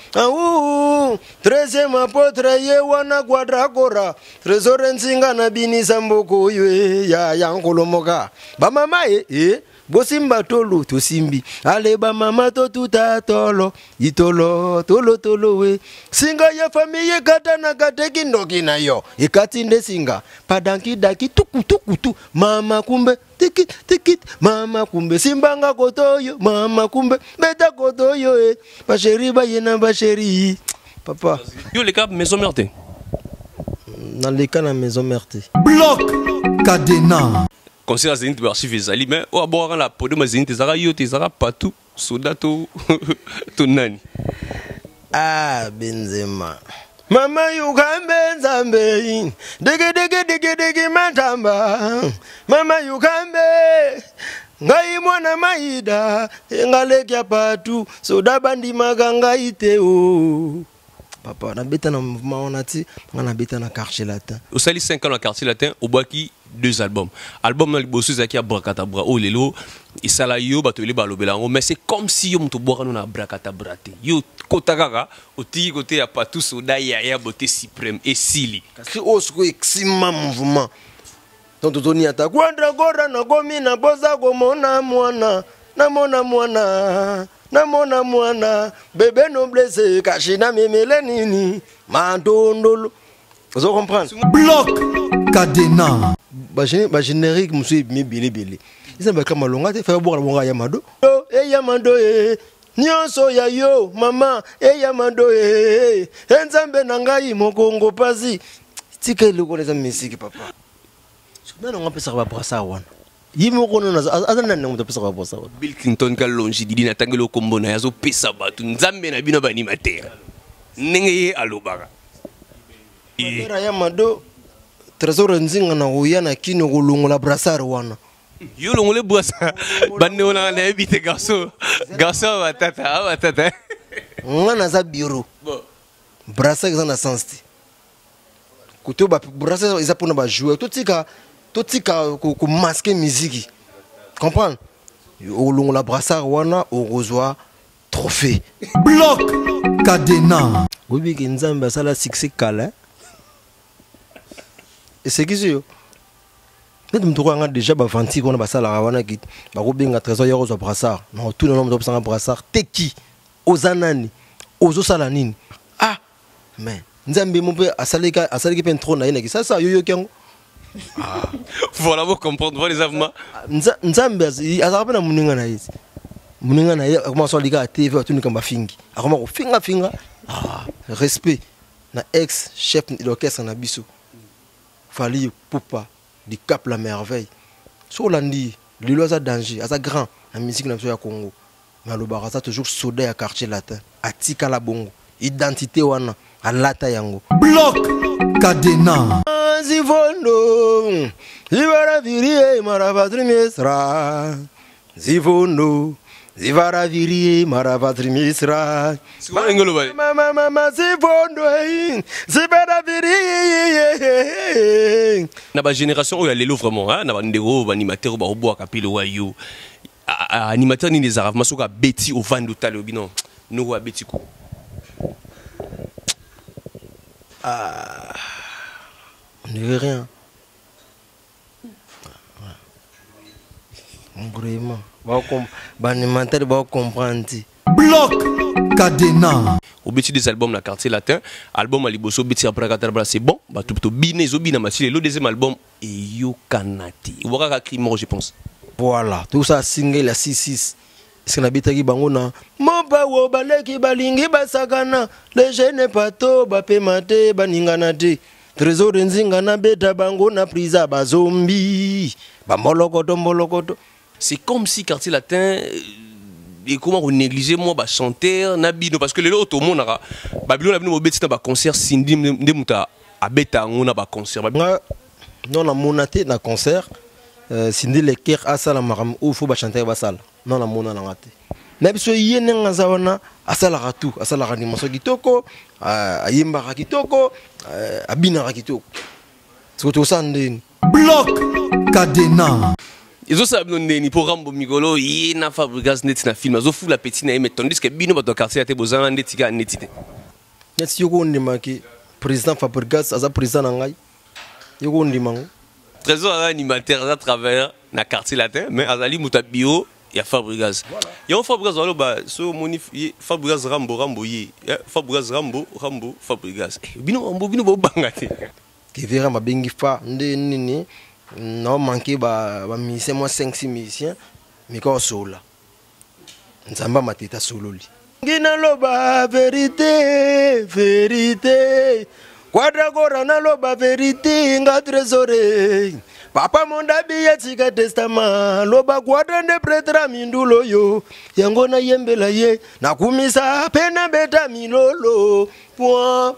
Au 13e apôtre ye wana quadragora trésor nsinga na binisa mboko ywe ya yankolomoka ba mama bosimba tolo to simbi ale ba mama to tuta tolo itolo tolo tolo we singa ya famille katana kateki ndoki na yo ikatinde singa padanki daki tukutukutu mama kumbe tikit tikit mama kumbe simbanga kotoyo mama kumbe beta kotoyo ba chéri ba yena ba chéri papa yo les cas maison merte dans les cas na maison merte bloc cadena concert Zénith archive ezali mais o aboka la podo ma Zénith ezaka yo te ezaka partout soda to nani Benzema mama yukambe nzambe dege matamba mama yukambe ngai mwana maida ngalekya patu soda bandi maganga iteo papa na beta na mouvement on a ti on a beta na quartier latin au sali 5 ans dans quartier latin au boaki 2 albums album na liboso zaki Abracadabra o lelo isala yo bato le balobela mais c'est comme si yo mto boka na Abracadabra te yo kotakaka oti côté ya patu soda ya beauté suprême et sili kasi osko exima mouvement donc toni ata kwandra gora na gomi na boza komona mwana namona mwana bébé noblesse kashina memele nini mandondolo vous comprenez bloc cadena ba générique monsieur bili isa ba kama longa te fa boka bonga yamado yamado nyonso ya yo mama yamado enzambe na ngai mokongo pasi tikele ko les musique papa nana ngapa sa ba brasa wana yimo kono na azana nana ngapa sa ba brasa wana Bill Clinton kalonji didi na tangelo kombo na yazo pesa batu nzambe na bino ba animateur nenge alobaka era yamado trésor nzinga na uya na kino kulungola brasar wana yo longole brasa bande ona na ebite garçon batata ngana za bureau brasar za na sensi kutoba brasar za pona ba jouer totika ku masquer musique comprendre ulungola brasar wana orozwa trophée bloc cadena gobi ki nzambe sala succès kala et c'est qui yo net mtoko nga déjà ba vanti kona basala wana ki ba ko benga trésor ya rozwa brassard non tout le monde doit sanga brassard teki ozanani ozo sala nini mais nzambe mo pe asalika pen trop na yena ki ça yo kengo voilà vous comprendre les avements nzambe azaka na muninga na yesi muninga na ye akoma so lika TV atuni kamba fingi akoma ko finga respect na ex chef de l'orchestre na biso Fali Poupa du Cap la merveille sur l'andi le loisa danger à grand la musique nationale ya Congo mais le baraza toujours soda ya quartier latin atika la bongo identité wana alata yango bloc cadena zivondo zivara virie maravatri mesra zivondo zivara virie maravatri mesra mama zivondo zivara virie na ba génération oya lelo vraiment hein na ba ndeko ba animateur ba obo akapilo wa yo animateur ni des arabes masoka beti au vando talo bino no wa beti ko on ne veut rien. Vraiment. Animateur va comprendre. Bloc cadena. Au beti des albums na quartier latin, album à liboso beti Abracadabra c'est bon, ba tout bine zobina matile le deuxième album et yo kanati. Waka crimo je pense. Voilà, tout ça single la 66. Est-ce qu'on habite qui bangona moba wo baleki balingi basakana les jeunes pato ba pemate baningana te trésor nzinga na beta bango na prisa ba zombie ba molokoto. C'est comme si quartier latin et comment on négligeait moi ba chanteur nabino parce que les autres monde na babylon na bino mo beti na ba concert sindi ndemuta abeta ngona ba concert non la monate na concert sindi le cœur asala maram ou faut ba chanter ba sala non la mona na ngate na biso yene ngazawana asala ratu asala animation kitoko ayimba kitoko abina kitoko surtout ça ndeni bloc cadena ils ont ça ni pour Rambo Migolo y na Fabregas net na film zo fou la petite na mais tandis que bino bato quartier ate bozana netika netite net yoko ndima ki président Fabregas aza président na ngai yoko ndima ngo trésor animateur à travers na quartier latin mais azali mutabio ya Fabregas ya Fabregas walo ba so moni Fabregas Rambo yi Fabregas Rambo Fabregas bino bo bangate ke vera mabengi fa nde nini non manqué ba musicien moi 5-6 musiciens mais ko sola nzamba mateta sololi ngina loba vérité quadra corona loba vérité nga trésore papa monda biye tika testament loba quadra de prêtre mindulo yo yango na yembela ye nakumisa pena beta milolo point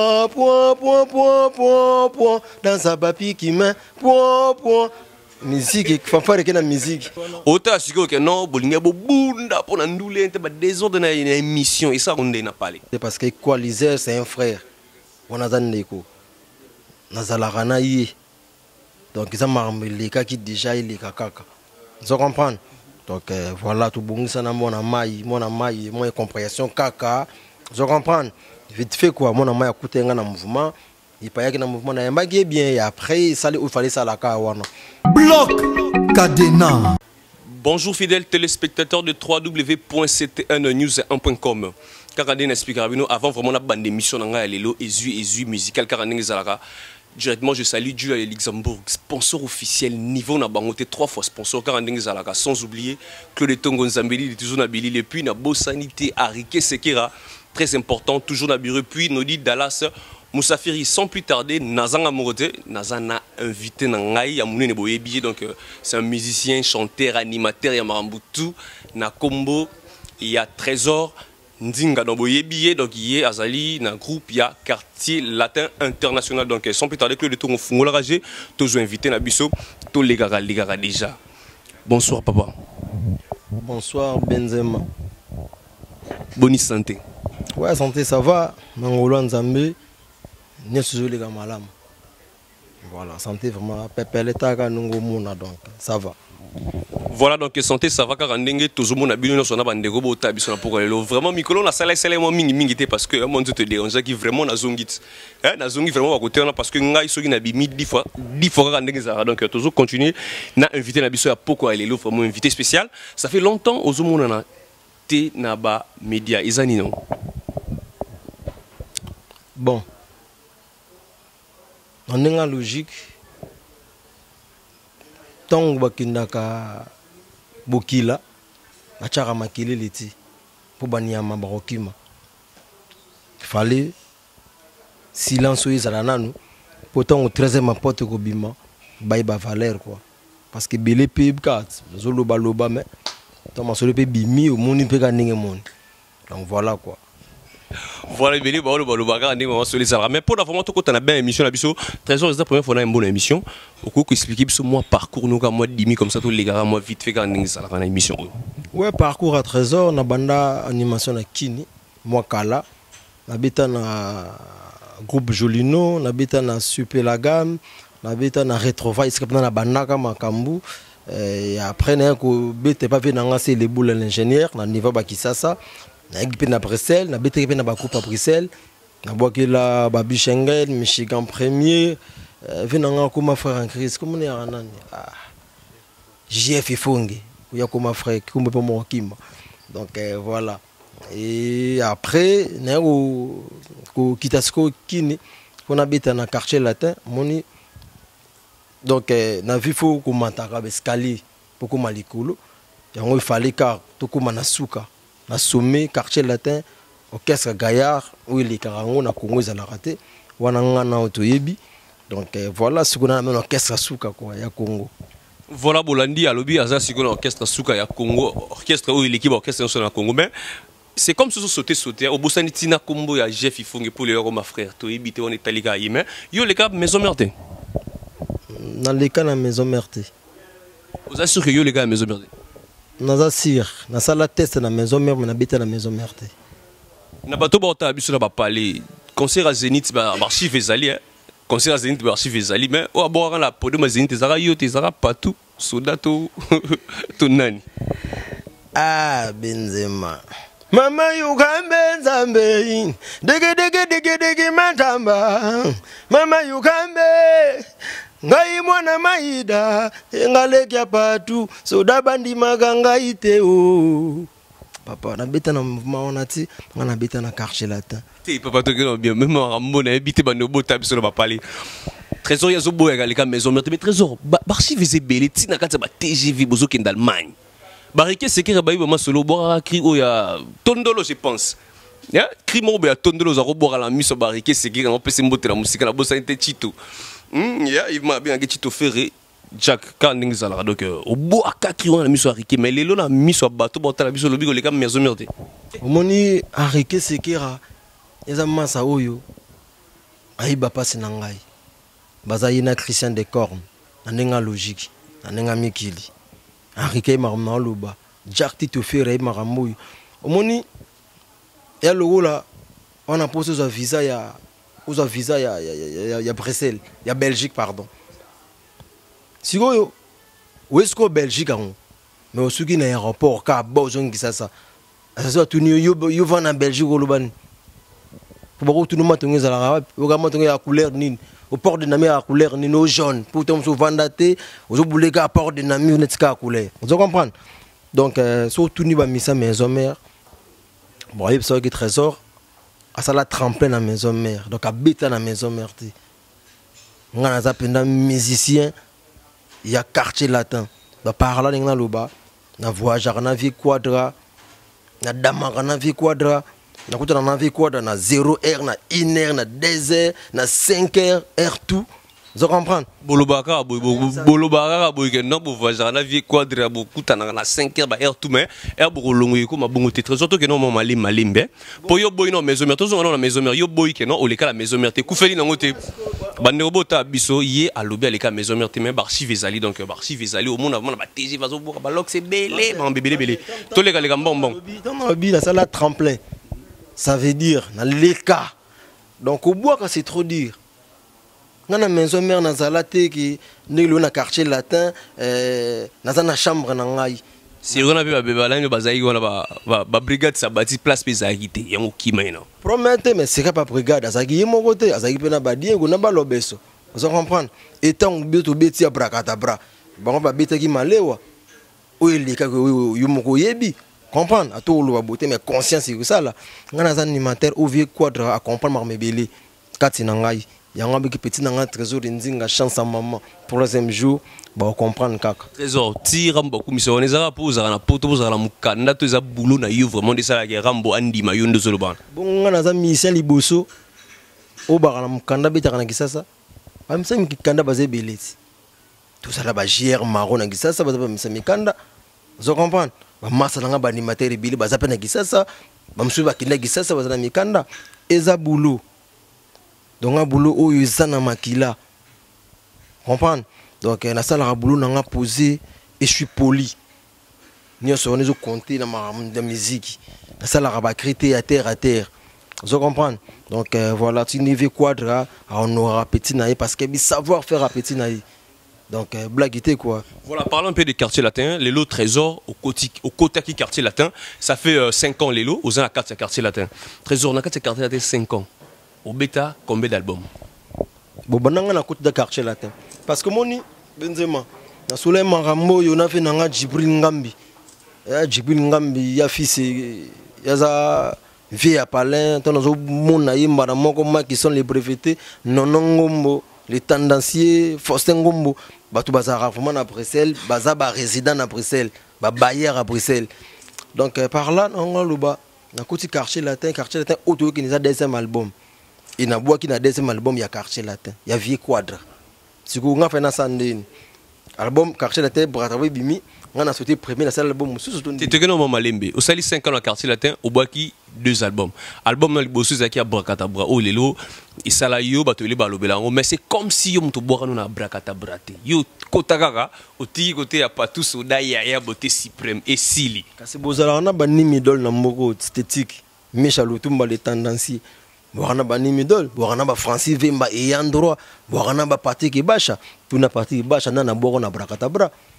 dans sa papi qui main point musique fanfare que na musique ota siko que non bolinga bo bunda pona ndule te ba désordre na émission et ça on n'a pas parlé c'est parce que Coaliser c'est un frère on a ndeko nazala rana yi donc ça marmeleka qui déjà il est kaka vous comprenez donc voilà tout bon ça na mona mai moi compréhension kaka vous comprenez vite fait quoi mon amaya kutenga na mouvement il payaki na mouvement na yambaki bien et après ça il fallait ça la ka wana Bloc Cadena. Bonjour fidèles téléspectateurs de www.ctnnews1.com. Karandé n'explique avant vraiment la bande d'émission nanga lelo ezu musical Karandé zalaka. Directement je salue Jules et Luxembourg, sponsor officiel niveau na bangote 3 fois sponsor Karandé zalaka sans oublier Claude Tongo Nzambeli toujours na Billy et puis na Beau Sanité Arike Sekera. Très important, toujours na bureau, puis Nodi Dallas, Moussafiri, sans plus tarder, Nazan Amorote, Nazan a invité Nangaï, Yamoune Neboyebi, donc c'est un musicien, chanteur, animateur, Yamarambutu, na Combo, il y a Trésor, Ndinga Neboyebi, donc il y a Azali, na groupe, il y a Quartier Latin International, donc sans plus tarder, que le tour au Fungola Ragé, toujours invité na Bisso, tous les gars déjà. Bonsoir papa. Bonsoir Benzema. Bonne santé. Ouais, santé, ça va. Mangolo Nzambe, Nyesuzo les Gamalam. Voilà, santé vraiment. Pepe l'État, Nungo Mouna, donc ça va. Voilà, donc santé, ça va. Car en dengue, tout le monde a bien son abandé, robot, tabison pour le vraiment, Mikolo, la salle est mingi parce que mon Dieu te dérange, qui vraiment n'a zongit. N'a zongi vraiment à côté, parce que Ngai Sogi n'a bimi 10 fois en dengue, donc toujours continuer. N'a invité la biso à pourquoi elle est là, vraiment invité spécial. Ça fait longtemps aux hommes, T Naba Média, Isani non. Bon, on est en logique. Tant que Kindaka Bokila, Achara Makili Liti, pour Banyama Barokima. Il fallait silence aux Alananu, pourtant au 13e porte Gobima, Baïba Valère quoi. Parce que Belé PIB4, Zolo Baloba, mais Thomas Solo Bimi au Moni Peganingemon. Donc voilà quoi. Voilà, mais pour la vraiment, tout quand on a bien émission, la biso, Trésor, c'est la première fois qu'on a une bonne émission. Au coup, expliquer moi parcours, nous, moi, dimi comme ça, tous les gars, moi, vite fait, quand on a une émission. Ouais, parcours à Trésor, on a banda animation à Kini, moi, Kala, on habite na groupe Jolino, on habite na Super la gamme, on habite na Retrova, c'est comme na Banaka, Makambu. Et après, on a pas vu les boules l'ingénieur, on a niveau Bakisasa. Na équipe na Bruxelles, na bête équipe na Bakoupa Bruxelles, na boaki la Babi Schengen, Michigan premier, venanga comme frère en crise, comme on est en année. JF Ifongi, il y a comme frère, comme pour moi Kimba. Donc voilà. Et après, na au Kitasko Kini, on habite dans quartier latin, moni. Donc na vifo comme Mantaka escalier pour comme Malikolo. Il fallait car tout comme Nasuka. Na sommet quartier latin orchestre Gaillard où les Karango na Congo za la raté wana ngana otoyebi donc voilà ce qu'on a même orchestre Suka quoi ya Congo. Voilà Bolandi à lobby aza siko orchestre Suka ya Congo orchestre où l'équipe orchestre national Congo mais c'est comme si on sauter au Bosani Tina Combo ya Jeff Ifonge pour les ma frère toyebi te on est talika yime yo les cas maison merde. Dans les cas na maison merde. Vous assurez que yo les gars maison merde. Naza sir, na sala test na maison mère, na bita na maison mère. Na bato bota biso na ba parler concert à Zénith ba archive ezali concert à Zénith ba archive ezali mais o abora la podo ma Zénith ezara yo te ezara partout soda to to nani. Ah, Benzema. Mama yukambe nzambe. Dege matamba. Mama yukambe. Ngai mwana maida. Ngalekya patu. Soda bandi maganga ite o. Papa, na beta na mouvement on a ti. Na beta na quartier latin. Te papa to que bien même Rambo na habité bando bota biso ba parler. Trésor ya zo boya ga maison mais trésor barchi vise belé ti na kati ba TGV bozo ki d'Allemagne. Barike sekere ba iba masolo boa cri o ya tondolo je pense. Ya cri mo be tondolo za roboa la miso barike sekere on peut se mbote la musique la bossa inte chito. Ya il m'a bien que chito ferré Jack Kanding Zala donc au boa ka cri on la miso arike mais lelo na miso bato bota la biso lobi ko le kam maison merde. Omoni arike sekera eza masa oyo ayiba pasi na ngai. Baza yina Christian de Corne nanenga logique nanenga mikili. Arike marama loba Jack Tito Ferre maramoy omoni ya logo la on a posé un visa ya Bruxelles ya Belgique pardon sikoyo wesko Belgique on mais osuki na aéroport ka bozongi sasa sasa tuni yo va na Belgique olobani pour tout le monde on ezala ogama tonga ya couleur nini au port de Nami à couleur nino jaune pour tomber sur Vandaté aux obligés à port de Nami on est à couleur vous comprenez donc surtout ni ba misa maison mère bon il y a trésor à ça la tremplin dans maison mère donc à bêta dans maison mère ti on a zapenda musicien il y a quartier latin ba par là dans loba na voyageur na vie quadra na damara na vie quadra na kuta na vie quadra na 0h na 1h na 2h na 5h heure tout vous comprenez bolobaka boy que non pour voyageur na vie quadra kuta na 5h ba heure tout mais heure bolongo ko mabongo te trésor to que non malimbe po yo boy non maison mère to zo na maison mère yo boy que non o leka la maison mère te kufeli nango te bande robota biso yé alobi aleka maison mère te mais archive ezali donc archive ezali au monde avant ba TG vazo boka ba lok c'est belé ba belé to leka leka bonbon non bi la salle tremplin. Ça veut dire, dans les cas. Donc, au bois, quand c'est trop dur. Dans la maison mère, dans la latte, qui est dans le quartier latin, dans la chambre, dans la si on a vu la brigade, ça bâtit place pour agiter. Il y a un qui mène. Promettez, mais c'est pas brigade. Ça qui est mon côté. Ça qui peut n'a pas dire, on n'a pas l'obesso. Vous comprenez? Et tant que vous êtes bêtis à bracadabra, on va bêter qui m'a léwa. Où il est, où il est, comprendre à tout le beauté mais conscience c'est ça là on a un animateur au vieux quadre à comprendre mes belé kati nangai yanga biki petit nanga trésor nzinga chance à maman pour le deuxième jour ba comprendre kaka trésor tira beaucoup mission on ezala poza na poto poza na mukanda to za boulot na yo vraiment de ça la rambo andi mayondo zoloban bon on a un mission liboso au bar na mukanda beta na kisasa ba misa mikanda bazé belé tout ça là ba JR marron na kisasa ba misa mikanda vous comprenez masa nanga ba animateur bili baza na kisasa bamsuba kinda kisasa baza na mikanda eza boulot donc un boulot oyo eza na makila comprendre donc na sala ra boulot nanga posé et je suis poli ni so on compter na ma musique na sala ra ba créer à terre vous comprenez donc voilà tu niveau quadra on aura petit naï parce que savoir faire à petit naï. Donc, blaguité quoi. Voilà, parlons un peu des quartiers latins. Les lots Trésor au Kotaki quartier latin. Ça fait 5 ans les lots. Aux uns à 4 quartier latin. Trésor, on a 4 quartier latin 5 ans. Au bêta, combien d'albums? Bon, on a côté de quartier latin. Parce que mon Benzema, dans Soleil Marambo, on a fait Nanga Djibril Ngambi. Djibril Ngambi, il y a fils, il y a vie à Palin. Dans le monde, il y a qui sont les brevetés. Non, Ngombo. Les tendanciers, Faustin Ngombo, tout bazar vraiment à Bruxelles, bazar résident à Bruxelles, bailleur à Bruxelles. Donc par là, on a le bas, dans le quartier latin, auto qui nous a deuxième album. Et na bois qui n'a deuxième album, il y a quartier latin, il y a Vieux Quadre. Si vous avez fait un sandine, album quartier latin, Bratawe Bimi, on a sauté premier, c'est l'album. Tu te connais au Malembe, au Sali 5 ans dans le quartier latin, au Boaki 2 albums. Album dans le Bossu Zaki à Brakatabra, au Lelo, et Salayo, Batoli Balobelango, mais c'est comme si yo mto boire nous na Brakatabra. Yo Kotagara, au tigi côté à Patous, au Daya, Boté Suprême et Sili. C'est beau, on a banni midol dans Moko, esthétique, Michalotumba les tendanciers. On a banni midol, on a Francis Vemba et Androit, on a parti qui bacha, tout na parti qui bacha, on a boire na Brakatabra.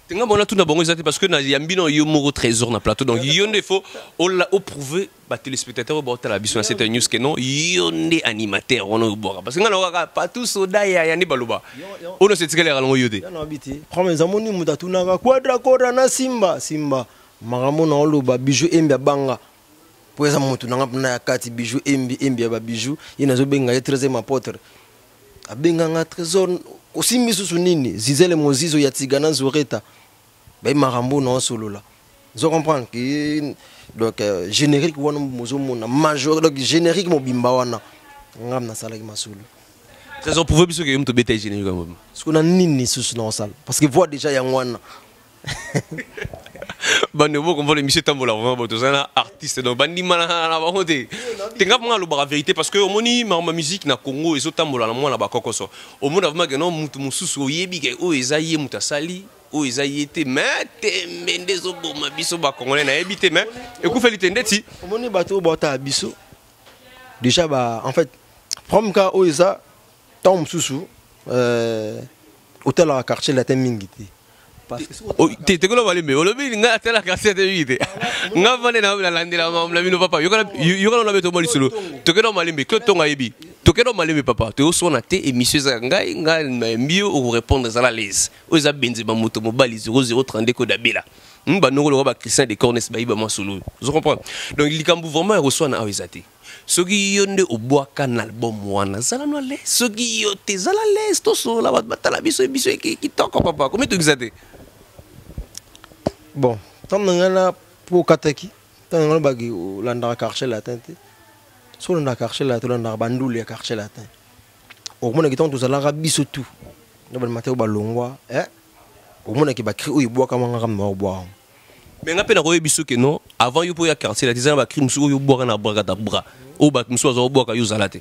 Tenga bona tout na bango exact parce que na yambino yo moko trésor na plateau donc yonde faut au prouver ba téléspectateurs ba la biso na cette news que non yonde animateur on boka parce que ngana pas tout soda ya yani baloba on se tikele rango yode ya na biti promets zamoni muta tunaka quadra kora na simba makambo na oloba bijou embi banga po eza mutu nanga na kati bijou embi ba bijou ina zo benga ye 13e apôtre abenga nga trésor osimbi susu nini zizele mozizo ya tigana zoreta ba makambo na solola vous comprenez que donc générique wana mozo mona major donc générique mobimba wana ngam na sala ki masolo trésor pouvez biso que mto beta générique comme ce qu'on a nini susu na sala parce que voit déjà yang wana bande bo comme l'émission tambola vraiment boto ça artiste donc bandi mana na ba hote tenga nga lo ba vérité parce que omoni ma musique na Congo ezo tambola na mwana ba kokoso omona vraiment que non mutu mususu oyebi ke o ezaye mutasali o ezaye te mete mendezo boma biso ba congolais na ebité mais ekufeli tendeti omoni bato bota biso déjà ba en fait from ka o eza tom mususu hôtel à quartier latin mingiti te ko lo mais olobi nga tela cassette vite nga vane na landela la mino papa yo kana la beto mali solo to ke no malimbe ko to nga yebi to ke no malimbe papa to so na te émission za nga mieux au répondre à la lise o za benzi ba moto mobali 0032 ko dabela mba nongolo ba Christian de Cornes ba iba ma solo vous comprenez donc likambu vraiment reçoit na awezate soki yonde obwaka na album wana zala no le soki yote zala le to so la batala biso ki toko papa comment tu exate. Bon, tant que là pour Kataki, tant que là bagi landa quartier latin, sur landa quartier latin, landa bandoule quartier latin. Au moins que tant que ça la rabiso tout. Nous allons mater au balongwa, au moins que bakri ou iboa comme on ramène au bois. Mais on a peine à voir biso que non, avant you pour y quartier latin, on va crier monsieur ou boire na braga da bras, ou bak monsieur au bois ka yuzalate.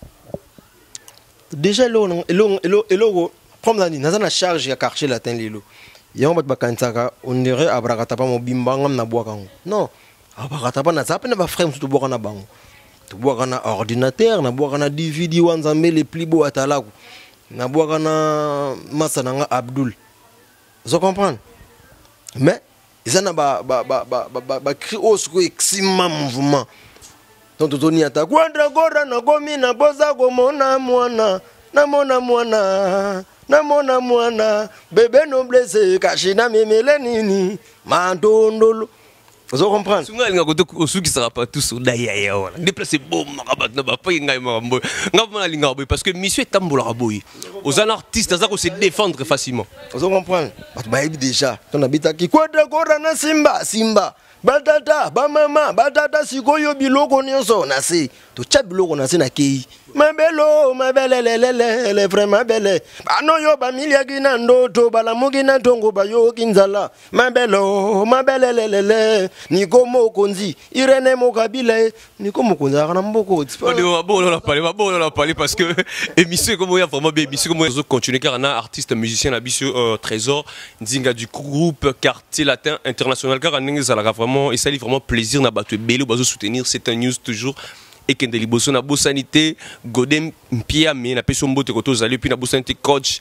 Déjà elo comme dans na charge ya quartier latin lilo. Yon bat bakantaka on dirait abrakatapa mo bimbangam na bois kango non abrakatapa na zape na ba frère tout bois na bango to bois na ordinateur na bois na DVD wanzambe les plus beaux atalaku na bois na masananga Abdul vous comprenez mais ils en a ba cri au sco exima mouvement donc toni ata kwandra gora na gomi na boza gomona mwana na mona mwana namona mwana bébé noblesse kashina memele nini mandondolo vous comprenez sunga linga ko to su qui sera pas tout so daya ya wala déplacer bom makabat na ba pa ngai mambo ngapona linga boy parce que monsieur tambola boy aux artistes ça ko se défendre facilement vous comprenez ba déjà on habite qui quadra gora na simba batata ba mama batata sikoyo biloko nyonso na se to cha biloko na se na kei mabelo mabelelelele vraiment belle bano yo ba miliaki na ndoto bala mugi na tongo ba yo kinzala mabelo mabelelelele niko mokonzi Irene Mokabila niko mokonzi kana mboko on la parler parce que émission comme il y a vraiment bien émission comme on continuer car on a artiste musicien la biso trésor Nzinga du groupe Quartier Latin International car on ça vraiment et ça lui vraiment plaisir na battu bello bazo soutenir c'est un news toujours et que de na bo sanité Godem Mpia mais na peso mbote koto zali puis na bo sanité coach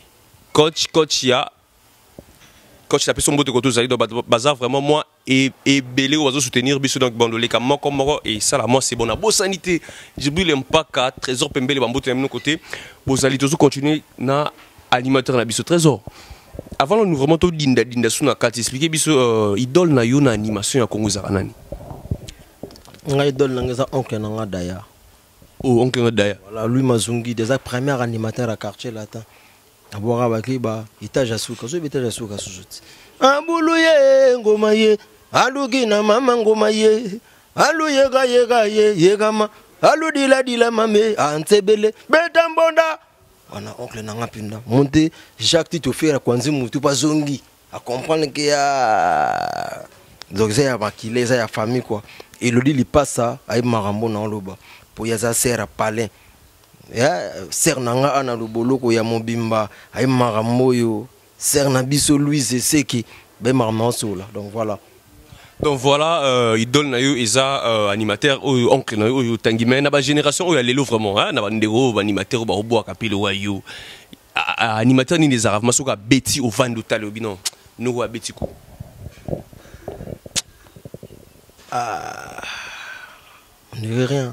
ya coach la peso mbote koto zali donc bazar vraiment moi et belé bazo soutenir biso donc bandolé comme moi et ça là moi c'est bon na bo sanité je brûle pas ka trésor pembele bambote na côté bo zali toujours continuer na animateur na biso trésor avant nous vraiment tout dinda suna kati expliquer biso idole na yo na animation ya Congo zaranani ngai idole na ngeza oncle na nga daya oh oncle na daya voilà lui mazungi déjà premier animateur à quartier latin abora baki ba étage à suka so étage à suka suzuti ambuluye ngoma ye alugi na mama ngoma ye aluye ga ye gama aludila mame antebele betambonda wana oncle na nga pinda monter Jacques Tito faire kwanzi mutu pa zongi à comprendre que ya donc ça ya bakile ça ya famille quoi et le dit il passe ça à marambo na loba pour ya za sera palin ya ser nanga ana loboloko ya mobimba ay marambo yo ser na biso Louise Seki be marambo sola donc voilà idole na yo eza animateur ou oncle na yo tangimena na ba génération o ya lelo vraiment hein na ba ndeko animateur ba obo akapilo wa yo animateur ni des arabes masoka beti au vando talo bino nous à Betiko. Ah, on ne veut rien.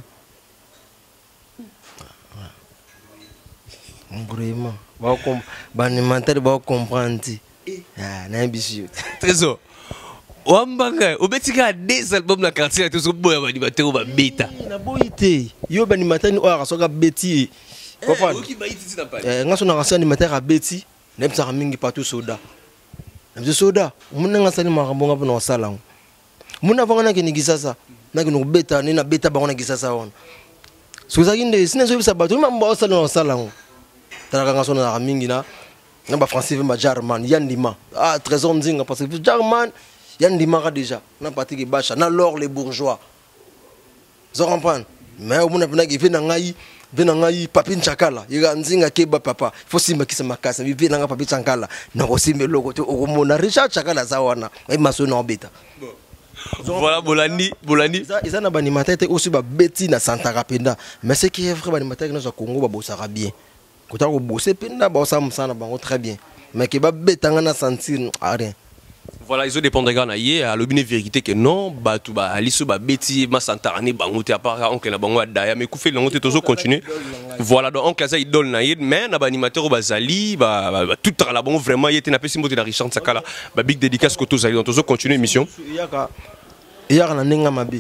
Vraiment. L'animateur va comprendre. Ah, n'importe. Trésor. Wambanga, au Betika a des albums dans le quartier, tout ce que vous avez animateur ou bêta. Na boité. Yo animateur ni oa rasoka beti. Comprendre? Nga so na rasoka animateur a beti. Nem sa mingi partout soda. Nem soda. Muna nga sali makambonga po na sala. Muna vanga na kinigisa sa. Na kinu beta ni na beta ba na gisasa on. So za kinde sine so bisa bato mamba sala na sala. Tala nga so na mingi na ba français ba German yandima. Ah trésor nzinga parce que German yandima déjà. Na parti ki bacha na lor les bourgeois. Vous comprenez? Mais au monde a vient ngai papi nchakala yiga nzinga keba papa faut simba kisa makasa vient nanga papi nchakala na ko simbe loko to okomona Richard Chakala za wana ai maso na obeta. Voilà Bolandi ils en a banimateur aussi ba beti na Santa Rapenda mais c'est qui est vrai banimateur na Congo ba bosaka bien ko ta ko bosser penda ba sa musana bango très bien mais que ba betanga na sentir rien. Voilà, ils ont dépendent de Ghana. Hier, à l'objet vérité que non, bah tout bah aliso bah bêtis, ma santarane bangote à part oncle la bango daya, mais koufé langote toujours continuer. Voilà, donc oncle ça idole naïd, mais na animateur bazali, bah tout à la bango vraiment il était na pessimiste de la Richard Sakala, bah big dédicace que tous allez donc toujours continuer l'émission. Il y a un nenga mabe.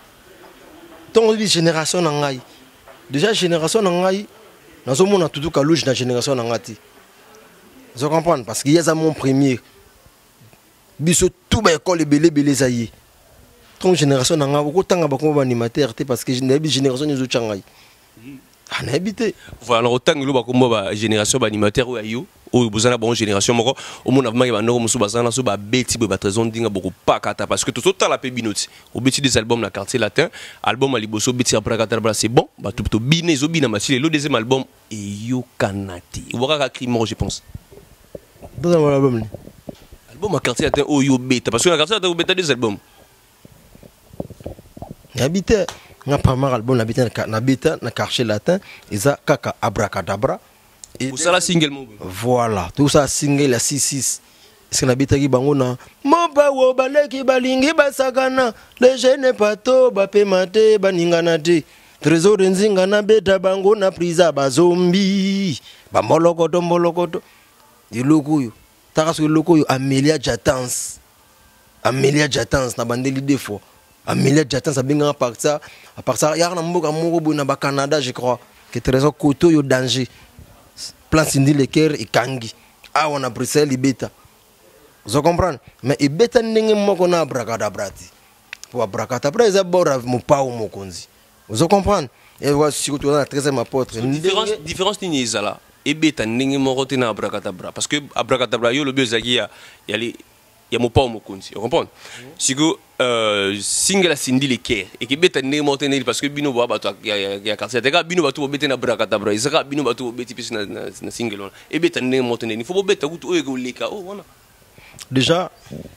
Donc les génération nangai. Déjà génération nangai, nous sommes na tout cas louche na génération nangati. Vous comprenez parce qu'il y a mon premier. Biso tout ba école belé zayi. Ton génération nanga beaucoup tanga ba ko animateur parce que génération nous changai. On habité. Voilà, autant que ba ko ba génération ba animateur ou ayo ou bozana bon génération moko au monde avement ba no musu bazana so ba beti ba trésor dinga beaucoup pas kata parce que tout total la pe binoti. Au beti des albums na quartier latin, album aliboso beti après kata c'est bon, ba tout bine zo bina machile le deuxième album et yo kanati. Waka crimo je pense. Dans l'album Album à quartier atteint au yo bêta parce que la quartier atteint au bêta des albums. Habité na premier album na bêta na quartier latin et ça kaka abracadabra et ça la single mo. Voilà, tout ça single la 66. Est-ce que na bêta ki bango na moba wo baleki balingi basakana les jeunes pato ba pemate baningana te trésor nzinga na bêta bango na prisa ba zombie ba molokoto iloko yo. Taras le loco Amélia Jatans na bandeli deux fois Amélia Jatans a bien à part ça y a un mboka moko na ba Canada je crois que trésor koto yo danger plan Cindy Leker et Kangi ah on a Bruxelles ibeta vous comprenez mais ibeta ndenge moko na abracadabra pour abracadabra ils abora mo pao mokonzi vous comprenez et voilà surtout dans la 13e apôtre différence ni ezala ebeta ndenge moko te na abracadabra parce que abracadabra yo le bezaki ya mo pa mo konzi vous comprenez siko single la Cindy Leker et que beta ndenge moko te parce que bino ba bato ya quartier te ka bino bato beta na abracadabra isaka bino bato beti pesi na single on ebeta ndenge moko te il faut beta kutu oyo ko leka oh wana déjà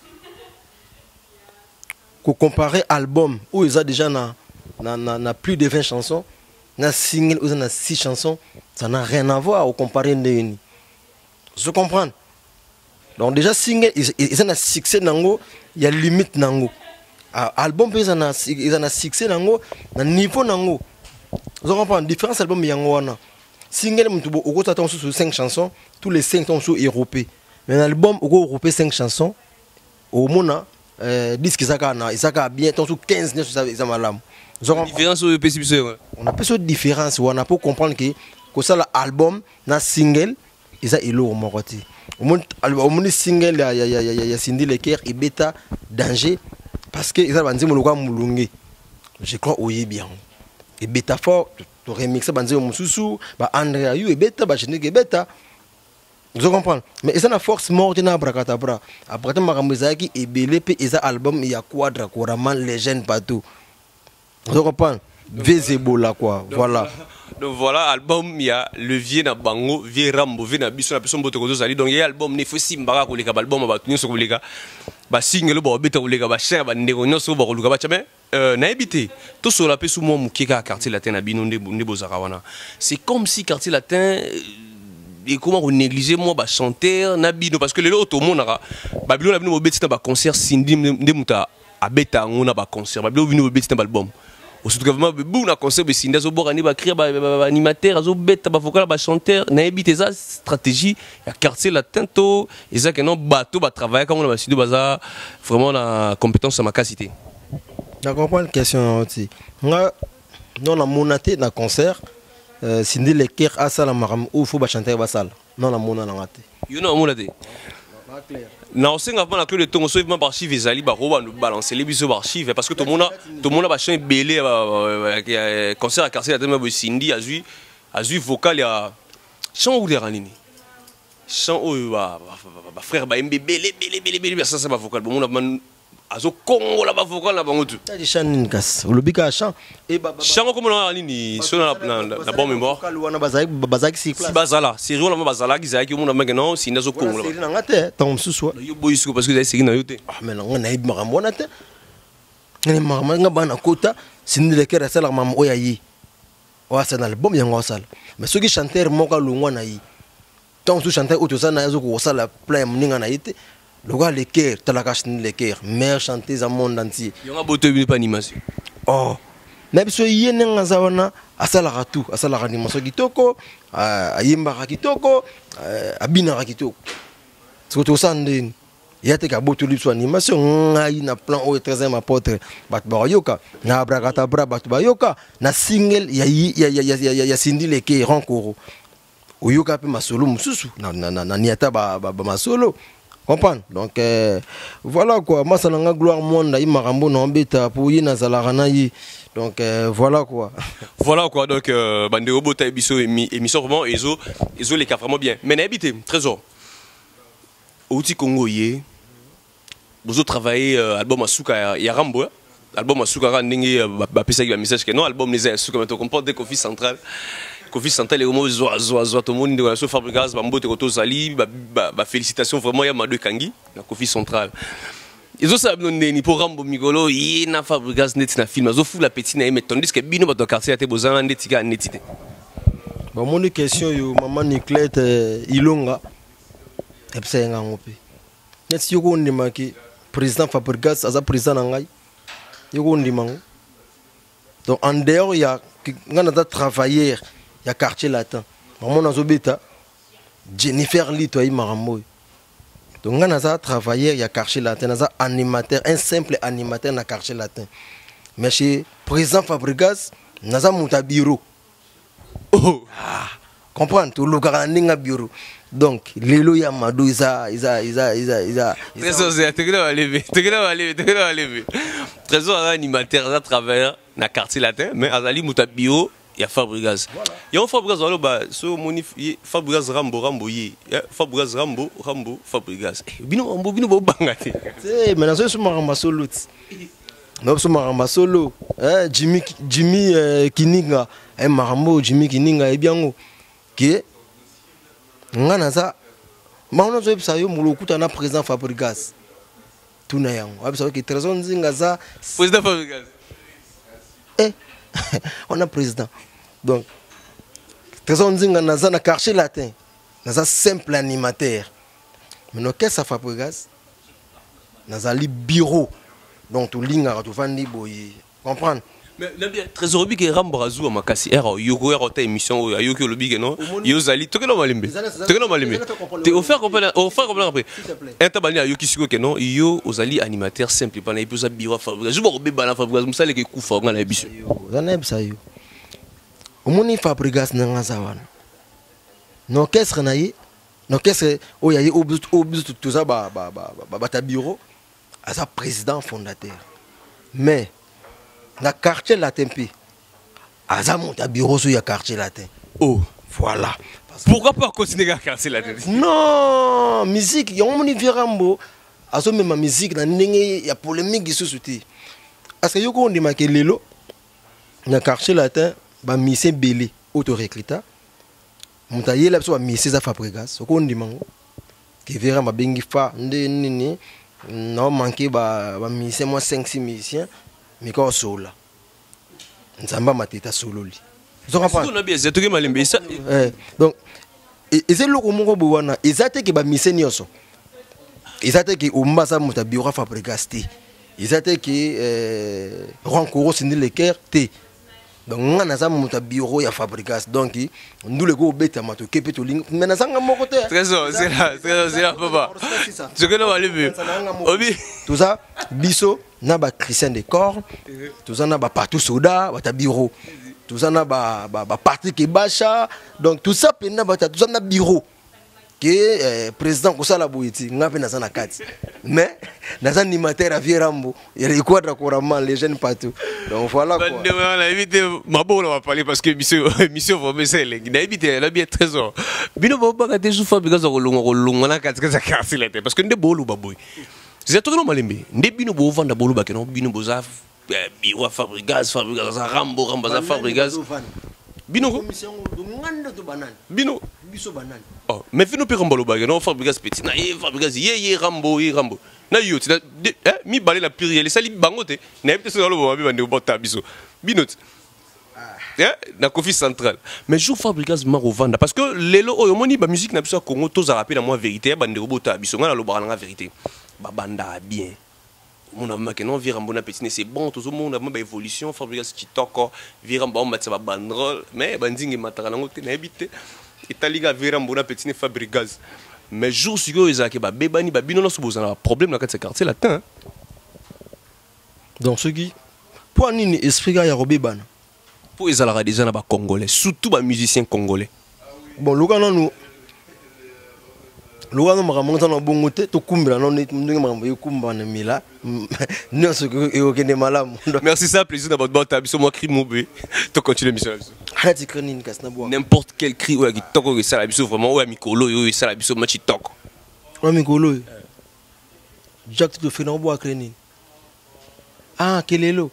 ko comparer album où ils a déjà na plus de 20 chansons na single où na 6 chansons ça n'a rien à voir au comparer ndeni. Je comprends. Donc déjà single ils ont un succès nango, il y a limite nango. Album ils ont un succès nango, na niveau nango. Je comprends différents albums yango wana. Single mtubo oko tata sur 5 chansons, tous les 5 sont européens. Mais un album oko européen 5 chansons au mona disque isaka bien ton sur 15 ne ça malam. Différence au PCB. On a pas de différence, on a pas comprendre que ça l'album na single ils a ilo mokoti. Au monde single ya Cindy Leker et beta danger parce que ils a banzi moloko mulungi. Je crois oye bien. Et beta fort to remixer banzi mususu ba Andrea yu et beta ba chenike beta. Vous comprenez? Mais ils ont la force morte na abracadabra. Après makambo zaki et belé pe ils a album il y a quadra couramment légende partout. Vous comprenez? Vezebola quoi, voilà. Donc voilà, album il y a le vieux na bango, vieux rambo, vieux na biso na personne boto kozo sali. Donc il y a album ne faut simbara ko leka album ba tunyo so ko leka. Ba single ba beta ko leka ba chien ba ndeko nyoso ba ko luka ba chame. Na habité. Tout sur la pe sous moi mukeka quartier latin na binonde bonde bozaka wana. C'est comme si quartier latin comment on négliger moi ba chanteur na bino parce que les autres monde na ba bino na bino mo beti na ba concert Cindy ndemuta abeta ngona ba concert ba bino bino beti na album surtout que vraiment bu na concert be Cindy zo borani ba créer ba animateur zo beta ba vocal ba chanteur na ebite za stratégie ya quartier latin to eza que non bateau ba travailler comme on ba studio baza vraiment na compétence ma capacité. Je comprends la question aussi. Nga non la monaté na concert Cindy le cœur à ça la maram ou faut ba chanter ba salle. Non la mona na ngate. You know monaté. Na osenga pas na que le ton so even archive ezali ba roba no balancer les biso archive parce que tout le monde ba chanter belé concert à quartier latin ba Cindy azui vocal ya chant ou les ranini. Chant ou ba frère ba MB belé ça c'est ba vocal bon on azo Congo la ba vocal na bango tout. Tadi chanin kas. Olobika chant et ba chant comme na nini so na bonne mémoire. Vocal wana bazaki si si bazala, c'est rio la bazala qui zaki mon na non si nazo Congo. C'est na ngate ton suswa. Yo boyisco parce que c'est série na yote. Ah mais non na ibma mona te. Ni mama nga bana kota Cindy le cœur ça la mama oya yi. Wa ça na album yango sala. Mais ceux qui chanteur moka lungwa na yi. Tant sous chanteur auto ça na yazo ko sala plein mninga na yite. Le gars, les cœurs, t'as la cache les cœurs, meilleure chanteuse au monde entier. Il y a un beau théâtre d'animation. Oh, mais parce que y a un zawana, à ça la ratou, à ça la animation kitoko, à yimba kitoko, à bina kitoko. C'est tout ça. Il y a des cas beau tout sur animation, il y a plan au 13e apôtre, bat bayoka, na abracadabra bat bayoka, na single, il y a Cindy les cœurs encore. Oyoka pe ma solo mususu, na niata ba ma solo. Comprendre. Donc voilà quoi, moi ça n'a gloire monde il m'a rambo non beta pour y na zalarana yi. Donc voilà quoi. Voilà quoi, donc bande robot biso émission vraiment ezo les cas vraiment bien. Mais n'habité trésor. Outi Congo yé. Vous travaillez album asuka ya rambo. Album asuka ndenge ba pesa ki message que non album les asuka to comprendre des Kofi Central. Kofi Central est vraiment zo tout le monde de la Fabrigas bambo te koto sali ba félicitations vraiment ya Mado Kangi la Kofi Central. Ils ont ça ni pour Rambo Migolo y na Fabrigas net na film zo fou la petite na mais tandis que bino ba to quartier te bozana netika netité. Ba mon question yo maman Niclette Ilonga e psa nga ngopi. Net si yoko ndima ki président Fabrigas aza président ngai. Yoko ndima. Donc en dehors il y a ngana travailler il y a quartier latin. Maman nazo beta Jennifer Lito ay marambo. Donc on a travaillé il y a quartier latin, on a animateur, un simple animateur dans quartier latin. Mais chez président Fabregas, on a mon bureau. Oh, comprendre tout le garanding bureau. Donc Lelo Yamadou isa. Trésor c'est tu vas lever. Trésor animateur à travers dans quartier latin, mais azali mon bureau. Il y a Fabregas. Il y a un Fabregas, Fabregas Rambo, Fabregas Rambo, Fabregas. Bino bangate. C'est mais je suis maramba solo. Non, je maramba solo. Jimmy Kininga, Marambo, Jimmy Kininga, et bien que ngana za maona zo ebisa yo mulukuta na président Fabregas. Tuna yango. Abisa que trésor nzinga za président Fabregas. On a président. Donc, trésor nzinga naza na quartier latin. Naza simple animateur. Mais no qu'est-ce ça Fabregas? Naza li bureau. Donc tout linga to fandi boy. Comprendre? Mais bien trésor bi ke Rambo Razou à makasi era yoko ta émission yoko lobi ke non yo zali to ke no malimbe. T'es offert comprendre après. Un tabani yoko siko ke non yo ozali animateur simple pendant eposa bureau Fabregas. Je bo be bana Fabregas musale ke ku fa ngana biso. Zana ebisa yo. Omoni Fabregas nanga zawana. No qu'est-ce na yi? No qu'est-ce o yayi obus tout ça ba ta bureau à sa président fondateur. Mais na quartier latin pi aza monta bureau sur ya quartier latin. Oh voilà. Pourquoi pas continuer à quartier latin? Non, musique yo moni Rambo azo même musique na ndenge ya polémique sous-souti. Parce que yo ko ndima ke lelo na quartier latin ba mise belé autorecruta monta yela so ba mise za Fabregas ko ndima ngo ke vera mabengi fa nini non manqué ba mise moi 5-6 musiciens. Mais quand sola, nzamba mateta solo li. Vous comprenez? On a bien, c'est tout que malimbe ça. Donc et c'est le moko bowana ezate ke ba mise nyonso ezate ke umbasa muta bureau Fabregas te ezate ke Rankoro sindi le cœur te donc nga naza muta bureau ya Fabregas donc ndule ko beta mato kepe to ling mais nazanga moko te trésor c'est là papa ce que nous allons vu obi tout ça biso na ba Christian de corps tout ça na ba partout soda ba ta bureau tout ça na ba parti ke bacha donc tout ça pena ba tout ça na bureau que président ko sala boiti ngape na sana kati mais na sana animateur à Vierambo il requadra couramment les jeunes partout donc voilà quoi on a évité ma bon on va parler parce que monsieur vraiment c'est il a évité la bien trésor bino ba ka te soufa because rolonga na kati ka kasi la tête parce que ndé bolu baboy c'est tout normal ndé bino bo vanda bolu ba que non bino boza biwa Fabregas Rambo za Fabregas bino commission do ngando to banane bino biso banane oh mais fino pe Rambo ba no Fabregas petit na Fabregas ye Rambo na yo ti mi balé la pire les sali bangote na peut so lo ba bande bota biso bino na Kofi central mais jour Fabregas maro vanda parce que lelo oyo moni ba musique na biso Congo to za rappeler moi vérité bande bota biso ngana lo ba na vérité ba banda bien mon ami que non Rambo na petit c'est bon tout le monde a ma évolution Fabregas TikTok Rambo on mettre sa bandrole mais bandingi matara nango te na habité italiga Rambo na petit Fabregas mais jour sur eux ils ba bebani ba bino no suboza na problème na quartier quartier latin donc ce qui pour nini esprit ya robebana pour ezala déjà na ba congolais surtout ba musiciens congolais bon lukana nous Luano makamonta na bongo te to kumbira non ndenge makambo yekumba na mila nyonso ekokende malamu merci ça plaisir d'avoir votre tabiso moi cri mobe to continuer mission arrête crenine kasna boa n'importe quel cri ou qui toko que ça la biso vraiment ou mikolo yo ça la biso machi toko o mikolo Jacques to fena boa crenine ah kelelo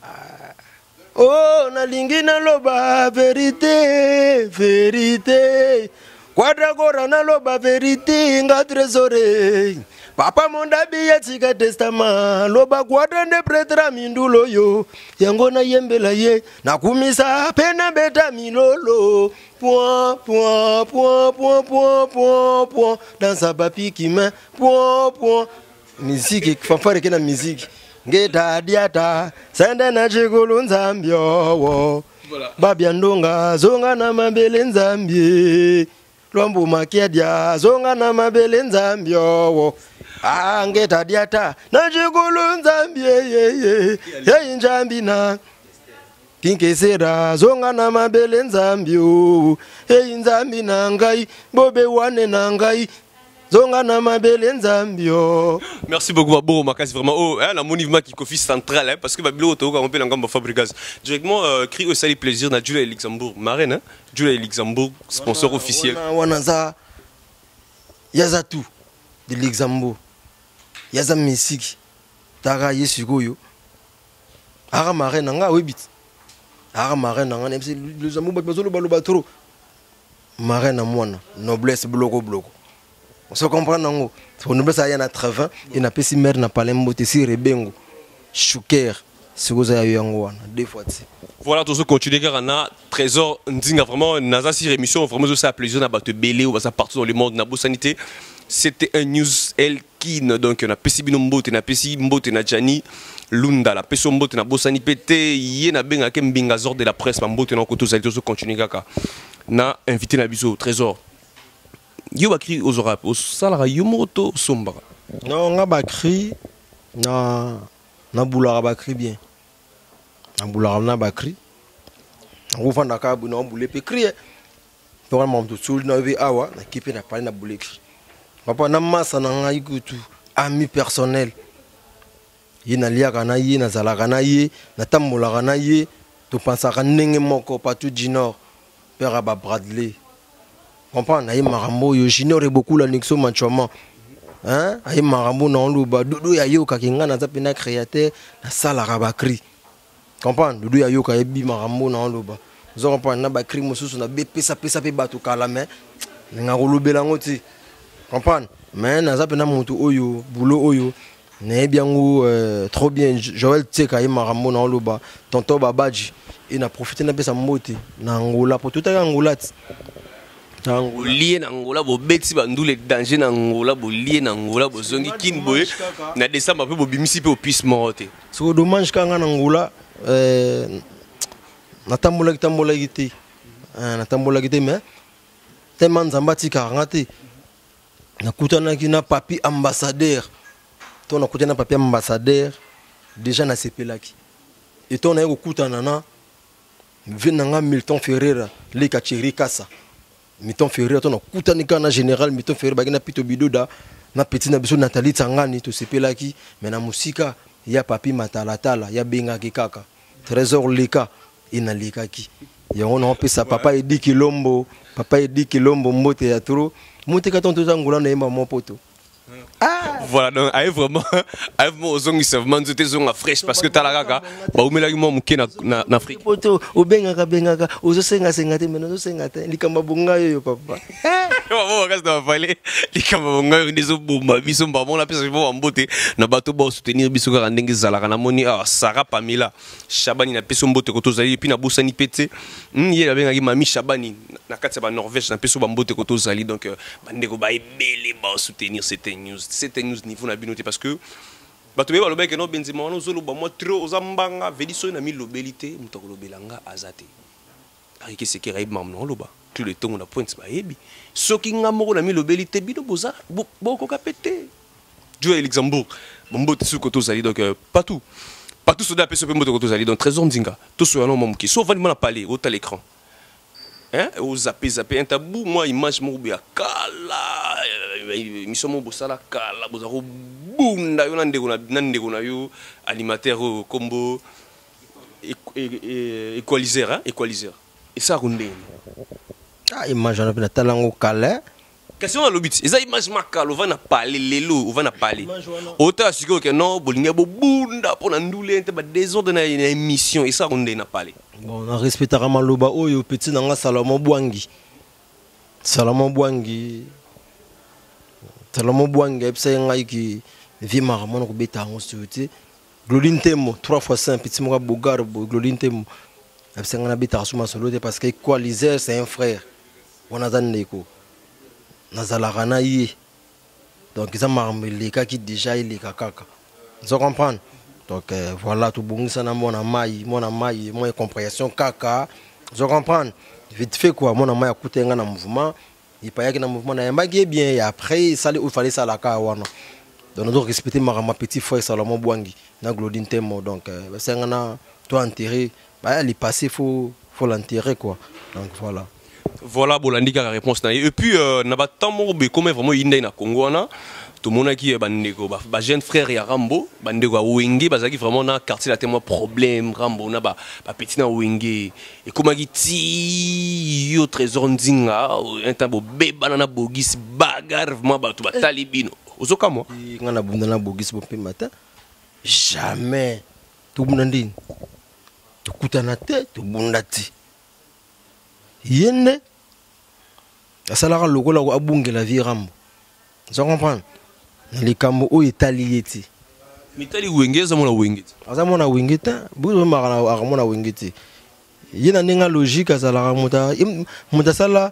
oh na lingi na loba vérité vérité Quadragora na loba vérité nga trésore papa mondabi yatika testament loba quadra de prêtre mindulo yo yango na yembela ye na kumisa pena beta milolo point point point point point point point dans sa papi qui main point point musique fanfare kena musique ngeta diata sende na chigulu nzambio babia ndonga zonga na mabele nzambie Lombo makedia zonga na mabele nzambio angeta diata na jigulu nzambie ye njambi na kinkesera zonga na mabele nzambio ye nzambi na ngai bobe wane na ngai zonga na mabele nzambio. Merci beaucoup Babo Makasi vraiment oh la monument qui Kofi central parce que Babilo to ka on peut l'engamba Fabregas directement cri au salut plaisir na Jules Luxembourg marraine hein Jules Luxembourg sponsor officiel wanaza yaza tout de Luxembourg yaza musique tara yesikoyo ara marraine nga webit ara marraine nga MC Luxembourg bazolo baloba trop marraine mwana noblesse bloko on se comprend non on ne peut pas y en a 80 et na pesi mère na palembo te si rebengo chouker c'est vous avez yango deux fois voilà tout ce continuer car on a trésor ndinga vraiment naza si émission vraiment ça plaisir na battre belé ou ça partout dans le monde na sanité c'était un news Elkin donc on a pesi binombote na pesi mbote na Jani Lunda la peso mbote na bosani pété yé na benga kembinga zor de la presse mbote na koto ça tout ce continuer kaka na invité na biso trésor yo bakri aux rap au salara yo moto sombara non nga bakri na boulara bakri bien na boulara na bakri on va na ka bu na boulé pe crier pour mon tout sul na vi awa na kipe na parler na boulé papa na massa na nga ikutu ami personnel yina liaka na ye na zalaka na ye na tambolaka na ye to pensaka ndenge moko partout du nord père ba Bradley comprendre ayi marambo yo junior beaucoup la nixo manchoma hein ayi marambo na luba dudu ya yoka kinga na zapena créateur na sala rabakri comprendre dudu ya yoka ebi marambo na luba zo comprendre na bakri mosusu na bepesa pesa pe batu kala mais nga kolubela ngoti comprendre mais na zapena mutu oyo boulot oyo na biango trop bien Joël Tseka ayi marambo na luba tonto babaji et na profiter na pesa mbote na ngola pour tout à ngola lié na Angola bo beti bandu les dangers na Angola bo lié na Angola bo zongi kin boye na décembre peu bo bimisi pe au pis morte so dommage kanga na Angola natambola gité mais tellement nzambati karangate nakutana ki na papi ambassadeur to nakutana papi ambassadeur déjà na sepelaki et ton ayo kutana na vinanga Milton Ferreira le kachiri kasa Milton Ferreira to nakutani kana général Milton Ferreira bagina pito bidoda na petit na biso Nathalie Tsangani to sepelaki mais na musika ya papi matalatala ya benga kaka trésor leka ina lekaki yango na pesa papa Edi Kilombo mbote ya trop monte ka tonto zangula na yemba mopoto. Voilà, donc elle vraiment aux ongles vraiment tout est zonga fraîche parce que talaka ba umela mo muke na Afrique poto bengaka ozo senga te meno ozo senga te likamba bonga yo papa maman kasi na parler likamba bonga yo dezo bomba biso mbamo la pesa bo mbote na bato ba soutenir biso ka ndenge zalaka na moni Sarah Pamela Shabani na peso mbote ko tozali puis na bosani pete ye la bengaki mami Shabani na kati ba Norvège na peso ba mbote ko tozali donc bande ko ba ebele ba soutenir cette news niveau na binoté parce que bato be baloba ke no benzima wana ozoloba moi trop ozambanga veliso na mi lobelité muto ko lobelanga azate ariki sekera ibam no loba tout le temps on a pointe ba yebi soki nga moko na mi lobelité bino boza boko kapete jouer Luxembourg bombo tsu ko tozali donc partout soda peso pe moto ko tozali donc trésor ndinga to so yana mo muki so vali mona parler au l'écran hein au zapper un tabou moi image mo be akala mission mo bosala kala bozako bunda yo ndeko na yo animateur combo équaliseur et ça rondé image na pena talango kala question à l'obit eza image makalo va na parler lelo va na parler autant siko que non bolinga bo bunda pona ndule te ba désordre na émission et ça rondé na parler bon on respectera maloba oyo petit nanga Salomon Bwangi epsa ngai ki vima ramon ko beta ngo stuti Gloline Temo 3x5 petit moka bogar Gloline Temo epsa ngana beta suma solo parce que Equalizer c'est un frère on a zaneko nazala rana yi donc ça marmele ka ki déjà il est kaka vous comprenez donc voilà tout bongisa na mona mai moi compréhension kaka vous comprenez vite fait quoi mona mai akutenga na mouvement il pas y a un mouvement na yambaki bien et après ça il fallait ça la ka wana donc nous devons respecter ma petit frère Salomon Bwangi na Gloline Temo donc c'est ngana toi enterrer bah il passé faut l'enterrer quoi donc voilà bolandika la réponse na et puis na ba tambo be comme vraiment yinde na Congo na tout monde qui bandeko ba jeune frère ya Rambo bandeko wenge bazaki vraiment na quartier la témoin problème Rambo na ba petit na wenge et comment ti yo trésor ndinga un temps beba na bogis bagarre vraiment ba tout ba talibino ozoka moi ngana bunda na bogis bo pe matin jamais tout bunda ndini to kutana te to bunda ti yende asalaka lokola ko abungela vie Rambo vous comprenez les cambo o italieti mitali wengeza mona wengeti azamona wengeta buzo makana akamona wengeti yena ninga logique azala muta sala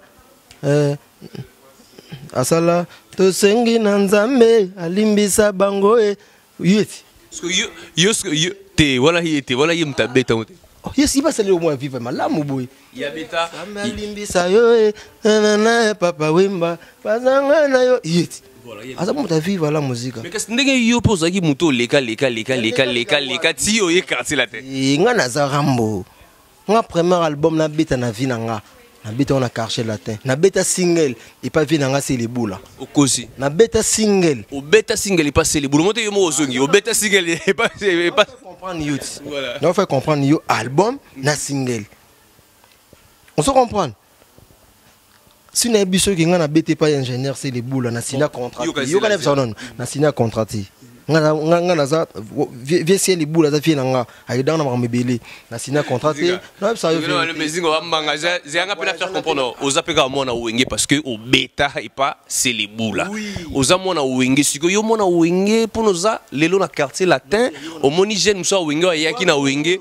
asala to sengi na nzambe alimbisa bango yeti yo te wala yimta beta mote yes iba sele au moins vivre malamu boy ya beta alimbisa yo na papa wimba bazanga na yo yeti asa muta vivre la musique mais qu'est-ce ndenge yo poza ki muto leka ti yo ye quartier la tête ngana za Rambo nga premier album na beta na vie na beta on a quartier latin na beta single et pas vie na c'est les boules okosi na beta single et pas c'est les boules moto yo mo ozongi o beta single et pas comprendre yo voilà donc faut comprendre yo album na single on se comprend. Si on a pas ingénieur, c'est les boules, on a signé contrat. Yo na signé contrat. nga naza vie ciel libula za vie nanga ayidana makamebele na signé contrat te na ça yo le mezingo ambanga zanga pena faire comprendre aux apeka mona wenge parce que au beta et pas c'est les boules aux amona wenge siko yo mona wenge pour nous lelo na quartier latin au moni jeune musa wenge ayaki na wenge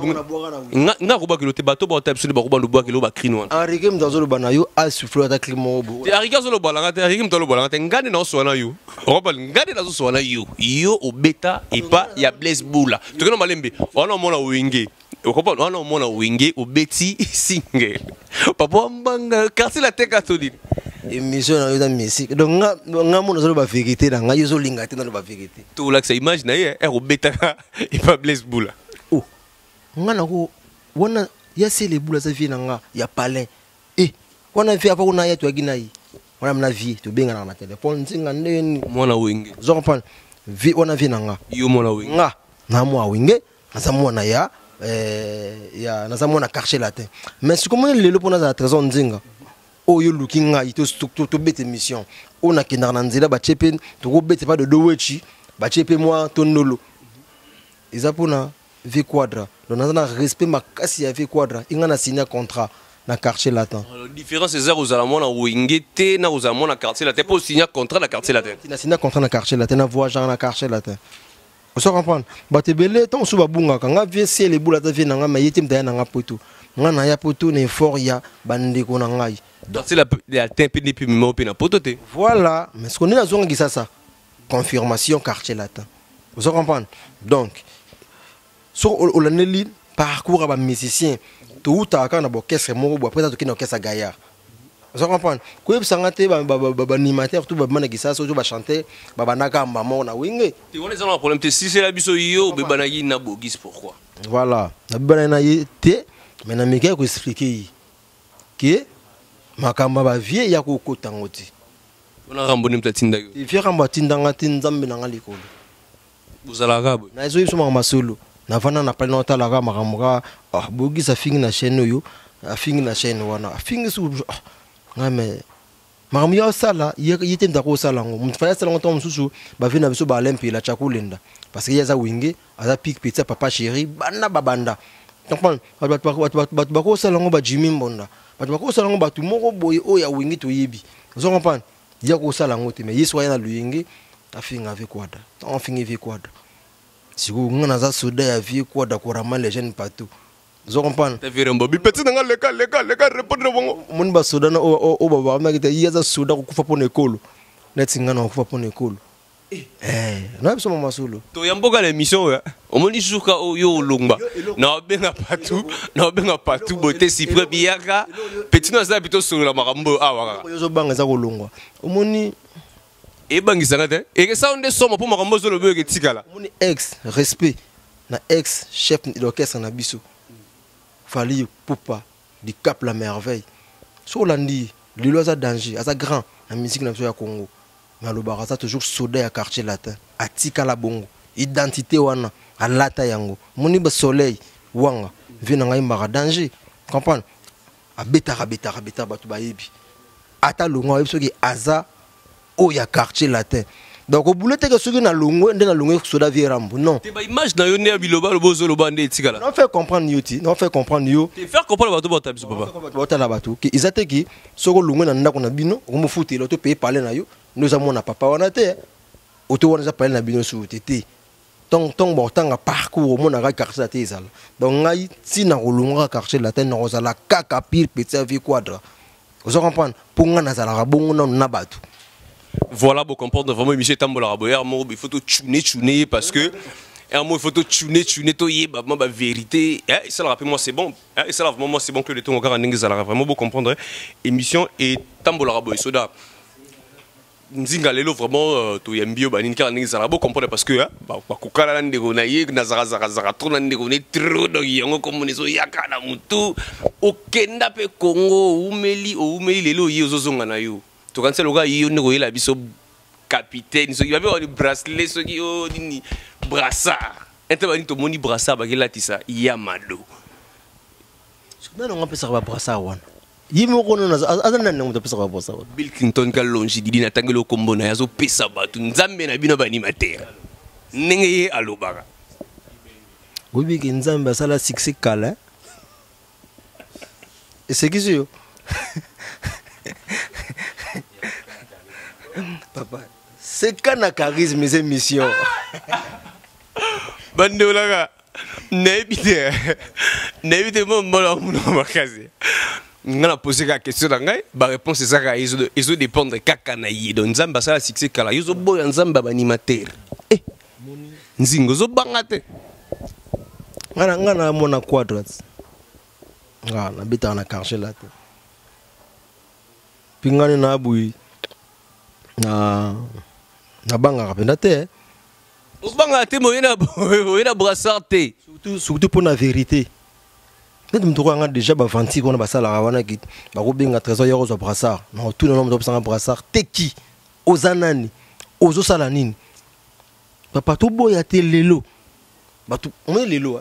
nga ko ba kilo te bato ba ta absolu ba ko ba ndo ba kilo ba crino Henri Mdazo lo bana yo a souffler ta climo bo Henri Mdazo lo balanga te Henri Mdazo lo balanga te ngane na so na yo robal ngane na so na yo yo au beta et pas ya Blaise Boula to kana malembe ona mona wenge okopa ona mona wenge au beti single papa mbanga quartier latin catholique émission na yo da musique donc nga mona zo ba vérité na nga yo zo linga te na ba vérité to la ça image na ye au beta et pas Blaise Boula oh nga na ko wana ya c'est les boules za vie na nga ya palin wana vie apa kuna ya to agina yi wana mna vie to benga na téléphone nzinga ndeni mona wenge zo comprendre vie wana vie na nga yo mona wenge nga na moi wenge na za mona ya na za mona quartier latin mais si comment lelo pona za trésor nzinga o yo looking nga ito to bete mission ona kinda na nzela ba chepe to go bete pas de dowechi ba chepe moi tonolo eza pona vie quadra donc na respect makasi ya vie quadra inga na signer contrat na quartier latin. La différence c'est aux alamons na wingete na aux alamons na quartier latin pour signer contrat na quartier latin. Tu na signer contrat na quartier latin na voyage na quartier latin. Vous comprenez? Batebele tant sou babunga kanga vie c'est les boula ta vie na nga mayete mtaya na nga poto. Nga na ya poto na effort ya bandeko na ngai. Quartier latin pe depuis mimo pe na poto te. Voilà, mais ce qu'on est na zonga gisa ça. Confirmation quartier latin. Vous comprenez? Donc sur olaneli parcours à musicien tout à quand na orchestre moko après ça to kina orchestre gaillard. Vous comprenez? Ko yebsanga te ba animateur tout ba manakisa so ba chanter ba banaka mama na wenge. Tu vois les gens problème te si c'est la biso yo be banagi na bogis pourquoi? Voilà, na bana na te mais na meka ko expliquer que makamba ba vie ya ko kotango te. On a ramboni mtatinda yo. Il fait ramba tindanga tinzambe na ngalikolo. Buzala bo. Na zo yiso mama solo. Na vana na pale na talaga makamura bogi sa fingi na chaîne yo afingi na chaîne wana afingi su ngame makamura yo sala yete ndako sala ngo mfanya sala ngo msusu ba vina biso ba lempi la chakulenda parce que yaza wingi aza pic pizza papa chéri bana babanda comprendre bat bako sala ngo ba Jimmy Mbonda bat bako sala ngo batu moko boye o ya wingi to yebi vous comprenez ya ko sala ngo te mais yeso yana luyingi afinga avec quadra on fingi avec quadra si vous avez soda ya vie quoi d'accord les jeunes partout vous comprenez ta vie rembo bi petit nga leka répondre bongo mon ba soda na o baba ma kita yaza soda ko kufa pona ekolo net ngana ko kufa pona ekolo na biso mama solo to yamboka l'émission ya omoni suka yo longba na benga partout beauté si biaka petit na za bito solo la makambo awa yo zo banga za ko longwa omoni et bangisanga te et que ça on est somme pour makambo zo le beu tikala mon ex respect na ex chef d'orchestre na biso fali poupa du Cap la merveille so landi lilo za danger asa grand na musique na biso ya Congo na lo barasa toujours soda ya quartier latin atika la bongo identité wana alata yango moni ba soleil wanga vina ngai mara danger comprendre abeta batu ba yebi ata longo yebi soki aza o ya quartier latin donc au boulot que soki na longo ndena longo soda vierambo non te ba image na yo ne biloba lo bozo lo bande etikala non fait comprendre yoti non fait comprendre yo te faire comprendre bato bota biso papa bota la bato ki izate ki soko longo na ndako na bino ko mo futela to payer parler na yo nous avons na papa wana te auto wana za parler na bino sur tete tong botanga parcours mo na quartier latin ezala donc ngai ti na kolonga quartier latin na ozala kaka pire petit vie quadra vous comprenez pour nga na zala bongo na bato. Voilà, pour comprendre vraiment, Michel Tambola Raboyer, il faut tout tuner parce que il faut tout tuner, tout y est, ma vérité. Et ça, rappelle-moi, c'est bon. Et ça, vraiment, c'est bon que le temps encore en anglais, vraiment pour comprendre. Émission et Tambola Raboyer, soda. Nzinga lelo vraiment to yambio banin ka ngi zara bo comprendre parce que ba kokala ndeko na ye na zara trop na ndeko ne trop do yango comme nezo yaka na mutu okenda pe Congo umeli lelo ye ozozonga na yo to kanse loka yo ndeko yela biso capitaine so yabe on bracelet so ki o ni brassard ente bani to moni brassard ba kela tisa yamado non on peut ça ba brassard wana yimo kono na azana nngo pesa kwa bosa Bill Clinton ka longi didi na tangelo kombo na yazo pesa batu nzambe na bino ba animateur ndenge alobaka obi ke nzambe asala succès kala esekisi yo papa c'est kana charisme c'est mission bandeolaka nayebi mo mbala muno makasi ngana poser ka question na ngai ba réponse ezaka ezo dépendre kaka na ye donc nzambe asala succès kala yozo boya nzambe ba animateur nzingo zo banga te ngana mona quadrats na bita na quartier là te pingani na bui na banga kapenda te obanga te moyena brassard te surtout pour la vérité net mutoko nga déjà ba vanti kona basala wana ki ba ko benga trésor yoro zo brassard na tout le monde obsanga brassard teki ozanani ozo sala nini papa to boya te lelo ba tout on est lelo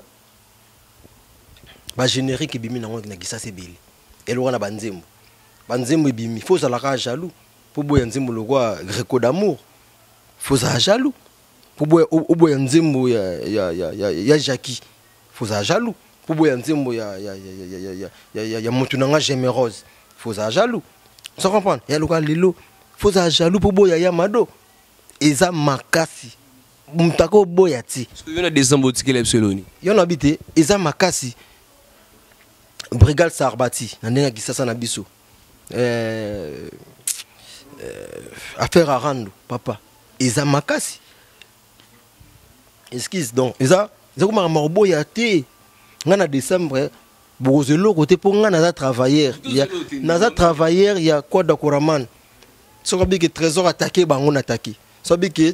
ba générique bimi na ngona ki ça c'est bile elo wana banzembo bimi faut sala ka jaloux pour boya nzembo lo kwa greco d'amour faut ça jaloux pour boya nzembo ya Jackie faut ça jaloux pour boya nzembo ya mutu nanga gémérose faut ça jaloux ça comprendre ya loka lelo faut ça jaloux pour boya ya mado eza makasi mutako boya ti parce que yona des embotikele absoloni yona habité eza makasi brigade Sarbati na ndenga kisasa na biso affaire à rando papa eza makasi excuse donc eza comme marbo ya te ngana décembre bozelo côté pour ngana za travailleur il y a quoi d'Akoraman so bi que trésor attaqué bango attaqué so bi que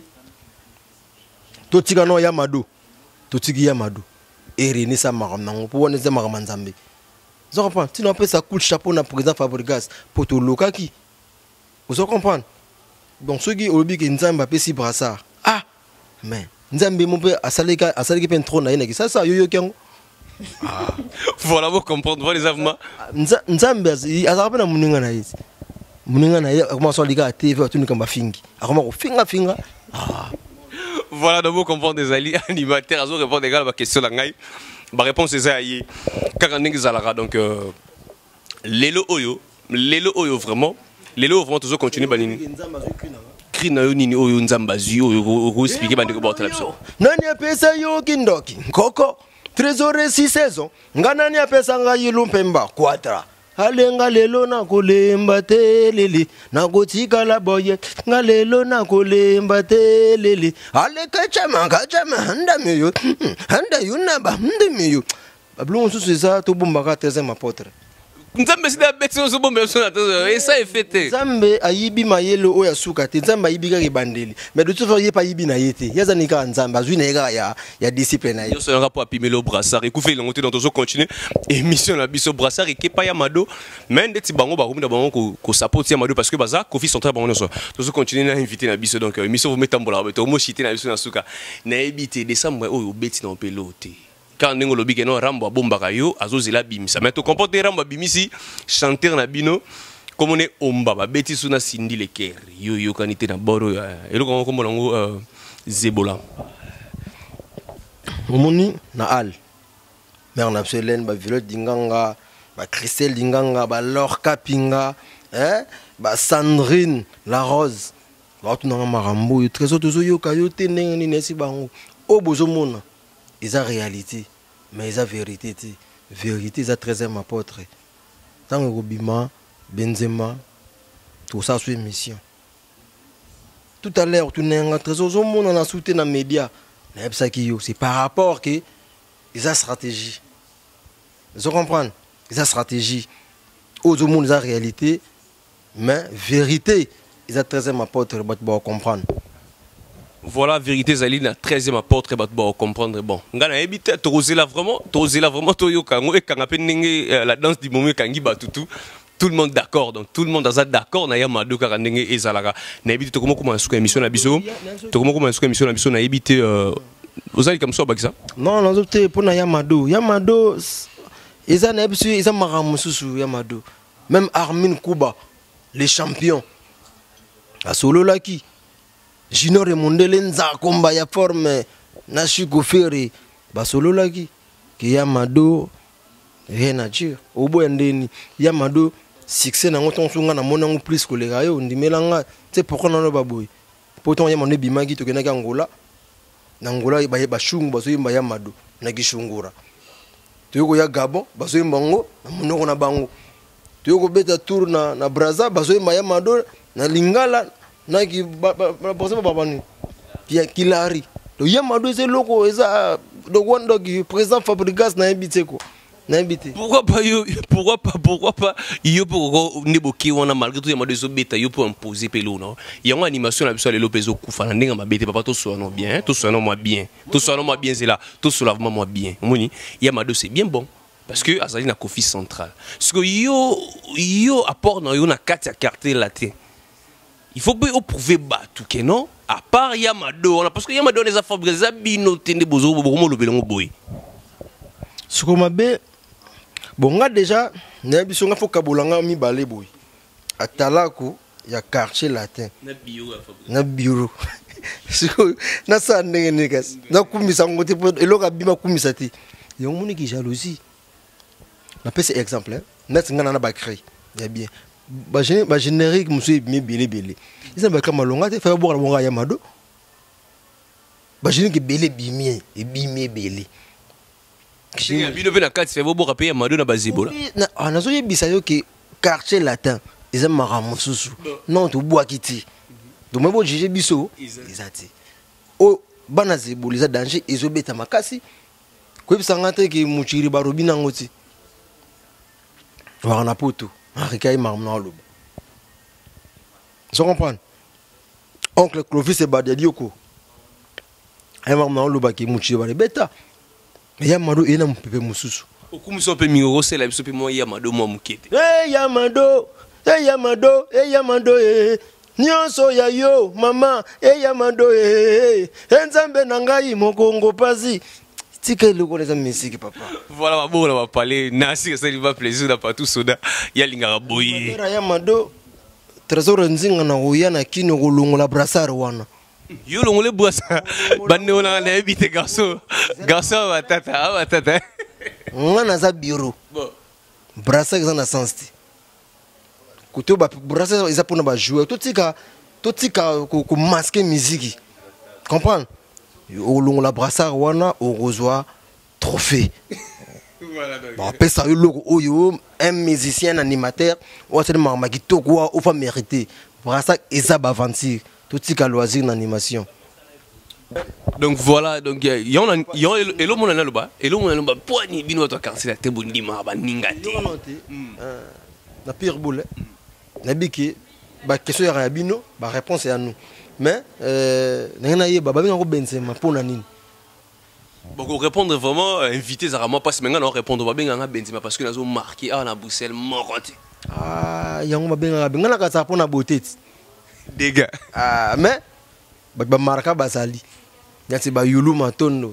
totika no Yamado totiki Yamado et René sa marango pour on za maramanzambe vous comprenez tu n'as pas ça cool chapeau na président Fabregas pour to lokaki vous comprenez donc ceux qui obi que nzamba pe si brassard ah mais nzambe mon père asalika pe trop na yena ça yoyo kengo voilà vous comprendre vous les avements nzambe azapa na muninga na yesi muninga na ye comment ça lika TV tu nikamba fingi akoma ko finga voilà donc vous comprendre des alliés animateurs azo répondre égal à question la ngai ba réponse c'est ça yé kaka ndenge zalaka donc lelo oyo vraiment toujours continuer banini krina yo nini oyo nzamba zui oyo ko expliquer bandeko ba tala biso nani apesa yo kindoki koko trésor 6 saison nganani apesa nga yilumpemba kwatra alenga lelo na kolemba telele na kotika la boye nga lelo na kolemba telele aleka chama handa meyo handa yuna ba ndemiyo bablon sous ça to bomba ka 13e apôtre nzambe sida beto so bomba so na to et ça est fêté nzambe ayibi mayelo oya suka te nzambe ayibi ka bandeli mais de toute façon yepa yibi na yete yazani ka nzambe azwi na ya discipline yo so rapport à pimelo brassard et koufé longote dans to continuer émission la biso brassard et kepa ya mado mais ndeti bango ba komina bango ko support ya mado parce que baza kofi central bango so to continuer na inviter na biso donc émission vous metambola to mo chité na biso na suka na ebité décembre oyo beti na pelote quand ndenge lobi ke no rambo abombaka yo azozela bimisa mais to comporter rambo bimisi chanter na bino comme on est omba ba beti suna sindi le cœur yo kanité na boro eloko ko monango zebola omoni na al mère na Selene ba Violette Dinganga ba Christelle Dinganga ba Laure Kapinga ba Sandrine la Rose ba tunanga marambo yo trésor tozo yo kayo te ndenge ni nesi bango o bozomona eza réalité mais eza vérité te vérité eza 13e apôtre tango kobima Benzema tout ça sur émission tout à l'heure tu n'as trésor zomona na soute na média na ebsaki yo c'est par rapport que eza stratégie vous comprenez eza stratégie aux monde eza réalité mais vérité eza 13e apôtre ba comprendre. Voilà, vérité Zali na 13e apôtre et bon comprendre bon. Ngana ebité tozela vraiment toyo kango et kangape ndenge la danse du moment kangi batutu. Tout le monde d'accord donc tout le monde a d'accord na Yamado ka ndenge ezalaka. Na ebité to comment suka émission na biso. To comment suka émission na biso na ebité ozali comme ça bakisa. Non, non opté pour na Yamado. Yamado eza na biso eza maramususu Yamado. Même Armin Kuba les champions. A solo laki Junior Mondele Nzakomba ya forme na Chico Ferry basololaki ki Yamado rien à dire obo ndeni Yamado succès na ngoto sunga na monango plus koleka yo ndimelanga c'est pourquoi na baboy pourtant Yamado bimaki to kenaka Angola na Angola ba shungu bazoyimba Yamado na gishungura tuyoko ya Gabon bazoyimba ngo na monoko na bango tuyoko beta tour na Brazza bazoyimba Yamado na Lingala na ki ba babani Kilari le Yamado c'est loco eza le wando qui président Fabregas na ebiteko na ebité pourquoi pas yo pour neboki wana malgré tout Yamado zo beta yo pour imposer pelo non il y a une animation la biso lelo pezo kufa na ndenga mabete papa to sono bien to sono moi bien c'est là to sono moi bien moni Yamado c'est bien bon parce que azali na Kofi central parce que yo apport na yo na carte cartel latin il faut pas prouver tout que non à part Yamado parce que Yamado les a fabriqué bino tende bozo bomo lobelongo boy ce qu'on m'a bé bon nga déjà na biso nga faut kabolanga mi balé boy atalako ya quartier latin na bureau siko na sa ndenge nekas na kumisa ngote po eloka bima kumisa ti yo moni ki jalousie na pese exemple net nga na ba créer ya bien ba générique monsieur mi belé ils ont comme longa te faire boire la bonga Yamado ba générique belé bimie et bimie belé J'ai bino pe na carte faire boire payer Yamado na bazibola na na zo yebisa yo ke quartier latin ils ont maramususu non to bois kiti donc moi bo juger biso ezati o bana zibola za danger ezo beta makasi ko bisa ngate ke muchiri barobina ngoti wa na poto Ricaille Marmon Loba. Je comprends. Oncle Clovis et Badelioko. Un Marmon Loba qui est mouché par les bêtas. Mais Yamado est un peu moussous. Au coup, nous pe miro, c'est la biso moi Yamado moi mukete. Hey Yamado, hey Yamado, hey Yamado, hey. Nyonso ya yo, maman, hey Yamado, hey. Enzambe nangai mokongo pasi. Voilà, bon, on va parler. Nasi, ça lui va plaisir, n'a pas tout soda. Il y a l'ingara boy. Yamado, trésor nzinga na oya na kino golongola brassard wana. Yo longole brassard. Bande on a habité garçon. Garçon va tata. On a za bureau. Brassard za na sens. Koto ba brassard ils apona ba jouer. Totika ko masquer musique. Comprends? Au long la brassard wana au reçoit trophée. Voilà donc. Bon, après ça un musicien animateur ou seulement magito quoi ou pas mérité. Brassard eza ba aventure tout tika loisir d'animation. Donc voilà donc y a elo mona na loba poani bino to quartier la tebondi ma ba ningati. Na pire boule. Na biki ba question ya bino ba réponse est à nous. Mais n'a ye baba bingo Benzema pour nani. Bon pour répondre vraiment invité Zarama passe maintenant on répondre ba binga Benzema parce que nazo marqué na Bruxelles moroti. Ah yango ba binga na ka pour na beauté. Dégâts. Ah mais ba marka basali. Nyati ba yulu matondo.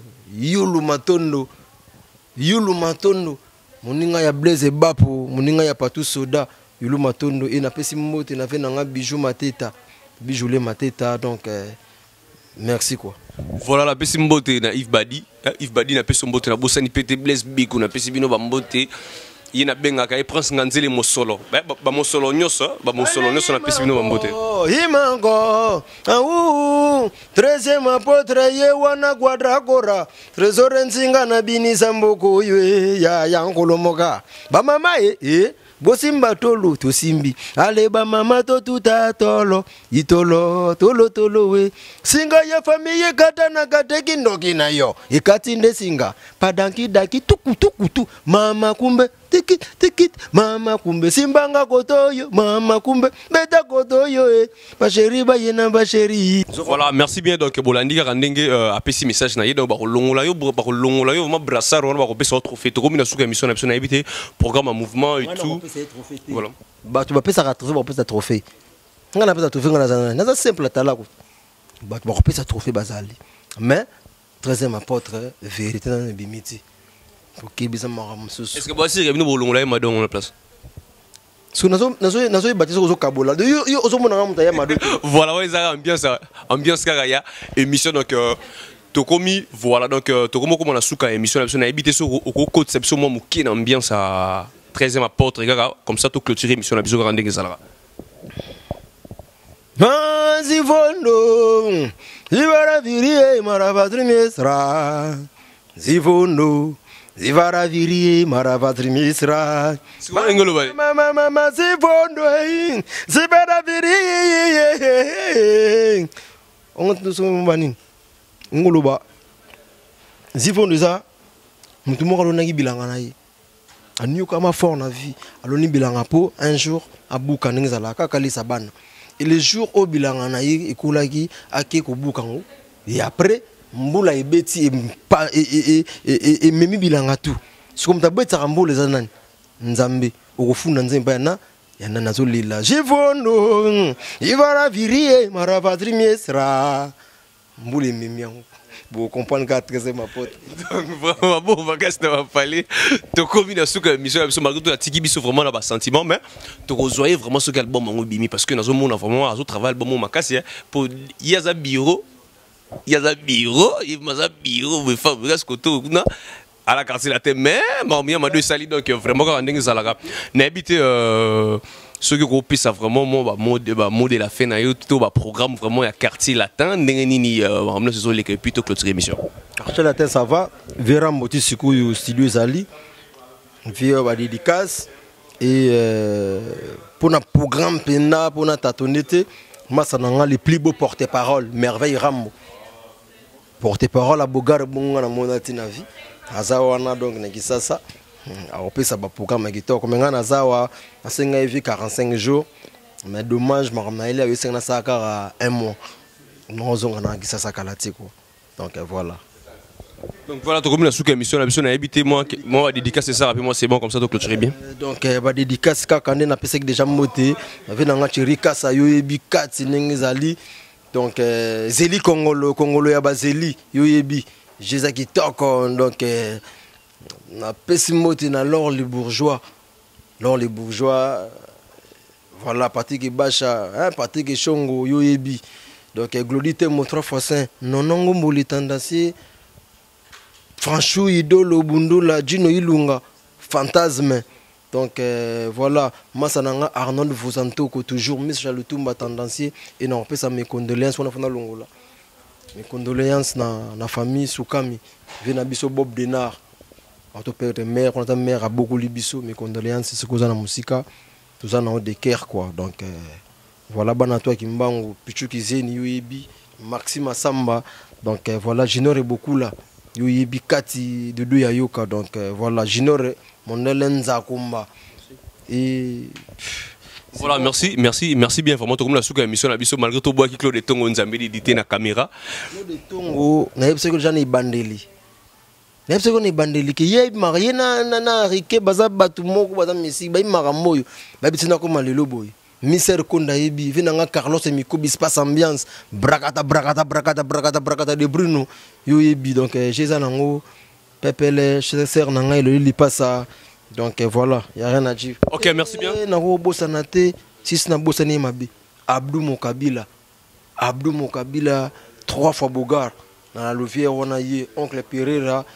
Moninga ya Blaise Bapo, moninga ya Patou Soda, yulu matondo et na pesi mote na fait na bijou mateta. Bijoulé Mateta donc merci quoi. Voilà la pesi mbote na Yves Badi na pesi mbote na bosani pete Blaise Biku na pesi bino ba mbote yena benga ka e prince nganzele mosolo ba mosolo nyoso na pesi bino ba mbote imango au 13e apôtre ye wana quadragora trésor nzinga na binisa mboko ywe ya yankolomoka ba mama Bosimba tolo to simbi aleba mama to tuta tolo itolo tolo we singa ya famille kata na kateki ndoki na yo ikatinde singa padanki daki tukutu mama kumbe tikit mama kumbe simbanga kotoyo mama kumbe beta kotoyo ba chéri ba yena ba chéri. Voilà merci bien donc bolandi ka ndenge apesi message na yedo ba kolongola yo ma brassard on ba ko pesa trophée to comme na suka émission na na éviter programme en mouvement et tout. Voilà. Bah tu vas pesa trophée ba pesa trophée. Ngana pesa trophée ngana na simple tala ko. Bah tu vas pesa trophée bazali. Mais 13e apôtre vérité dans le bimiti. Est-ce que voici il y a une bolongola madame à la place? Voilà, ouais, ça ambiance caraya émission donc tokomi voilà donc tokomo comme on a souka émission on a habité sur au côté c'est sur moi qui ambiance à 13e apôtre comme ça tout clôturer émission la biso grande ngezala. Zivondo Zivara virie maravatri mesra Zivondo Zivara virie maravatri mesra Mama Zivondo Zivara virie On te soumet bani Ngoloba Zivondo za Mutu moko alonaki bilanga na ye Aniuka ma fort na vie aloni bilanga po un jour abuka ngezala kaka lisa bana. Et le jour où bilanga na ye ekolaki ake ko bukango et après mbula ebeti et memi bilanga tout c'est comme ta beta rambo les anani nzambe okufunda nzemba na yana nazo lila jivondo ivara virie maravatri miesra mbule memi yango pour comprendre que c'est ma pote. Donc vraiment bon vacances n'a pas parlé. Tu combines à ce que mission malgré tout la tiki biso vraiment là bas sentiment mais tu rejoins vraiment ce qu'album en bimi parce que dans un monde vraiment à ce travail album ma casse pour il y a un bureau il m'a bureau mais femme reste côté à la quartier la tête mais bien m'a deux sali donc vraiment quand on est à la n'habiter ce que groupe ça vraiment moi mode la fin na yo tout programme vraiment il y a quartier latin nini vraiment ce sont les plutôt clôturer émission quartier latin ça va Vera Moti siku studio Zali via ba dédicace et pour un programme pena pour na tatonete moi ça n'a les plus beaux porte-parole merveille Rambo porte-parole à Bogar bonga na monati na vie azawana donc na kisasa alors ça va programme guitare comme ngana zawa asenga evi 45 jours mais dommage maramaile avec senga saka un mois non zonga na kisasa kalati quoi donc voilà tu comme la sous émission la mission a habité moi dédicace ça rapidement c'est bon comme ça donc clôturer bien donc ba dédicace ka kande na pesa déjà moté avec na ngachirika sa yoyebi 4 nengezali donc Zeli Congolo ya bazeli yoyebi Jézaki toko donc na pesimote na lors les bourgeois voilà Patrick Bacha hein Patrick Chongo yoyebi donc glodite mo 3 fois 5 nonongo mboli tendance Franchou idolo bundula Gino Ilunga fantasme donc voilà moi ça nanga Arnold Vozantoko toujours Michel Lutumba tendancier et non peut ça mes condoléances on a fait longola mes condoléances na famille Soukami vena biso Bob Denard auto père de mère on a mère a beaucoup libiso mes condoléances c'est ce que na musika tout ça na de cœur quoi donc voilà bana toi Kimbangu Pichu Kizeni Yoyebi Maxime Samba donc voilà j'ignore beaucoup là Yoyebi Kati de deux Yayoka donc voilà j'ignore mon Elenza Kumba et voilà merci bien vraiment comme la sous émission la biso malgré tout bois qui Claude Tongo Nzambe édité na caméra Claude Tongo na yebse que j'en ai bandeli na yebse qu'on est bandeli que yé marié na rike baza batu moko baza messi ba maramoyo ba bitina ko malelo boy Mister Konda yebi venanga Carlos et Mikobi space ambiance brakata de Bruno yo yebi donc j'ai ça nango pepele chez sœur nanga il li passe ça donc voilà il y a rien à dire. OK merci bien na ko bosanate si na bosani mabi Abdou Mokabila 3 fois Bogar dans la Louvière on a eu oncle Pereira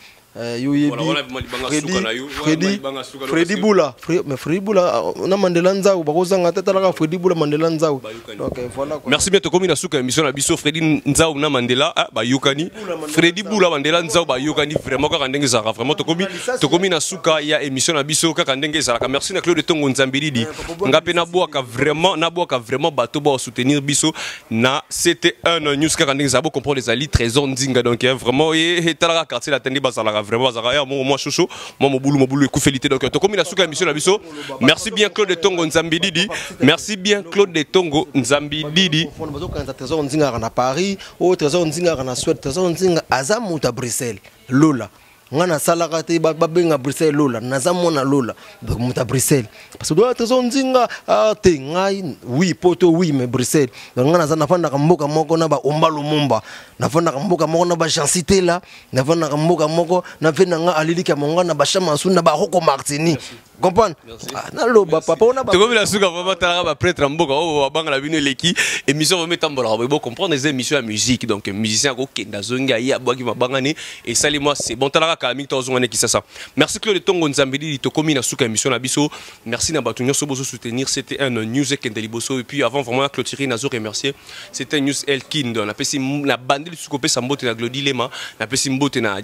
Freddy Boula mais Freddy Boula on a Mandela Nzao bakozanga tata Freddy Boula Mandela Nzao donc voilà quoi. Merci bien to comme na suka émission na biso Freddy Nzao na Mandela ba yokani Freddy Boula Mandela Nzao ba yokani vraiment ka ndenge zara vraiment to comme na suka ya émission na biso ka ndenge zara merci na Claude Tongo Nzambelidi ngape na boaka vraiment bato ba soutenir biso na c'était un news ka ndenge zabo comprendre les ali trésor ndinga donc vraiment et tala quartier la tende bazala vraiment moi chouchou moi mon boulot écoufélité donc to comme la souka émission la biso merci bien Claude Tongo Nzambididi merci bien Claude Tongo Nzambididi trésor ndinga na Paris au trésor ndinga na Suède trésor ndinga azamuta Bruxelles lola ngana salaka te babenga Bruxelles lola nazamona lola muta Bruxelles parce que doit trésor ndinga te ngai oui poto oui mais Bruxelles ngana za nafanda kamboka moko na ba ombalo momba nafanda kamboka moko na ba chancité là nafanda kamboka moko na venanga alilika monga na ba chama suna ba hoko Martini comprendre naloba papa on a comme la souka vraiment t'as prêtre en boka oh bang la bino leki émission remet tambola bon comprendre les émissions à musique donc musicien ko kenda zonga ya boki mabangani et salut moi c'est bon t'ala ka mi tozo ngane qui ça merci Claude Tongo Nzambeli to komi na souka émission na biso merci na batunyo so bozo soutenir c'était un news Kendeli Bosso et puis avant vraiment clôturer nazo remercier c'était news Elkin on a pesi na bandeli soukope sambote na Glody Lema na pesi mbote na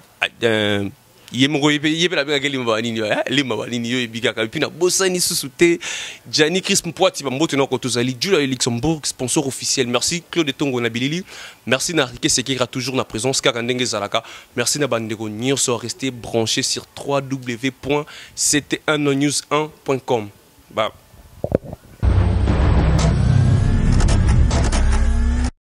yé la belle limbani limbani yo ebika puis na bosani susute Gianni Chris Mpwati mbote na kotozali Julia Luxembourg sponsor officiel merci Claude Tongo na Bilili merci na Riké Sekira toujours na présence kaka ndenge zalaka merci na bandeko nyonso rester branché sur www.c'était1news1.com bah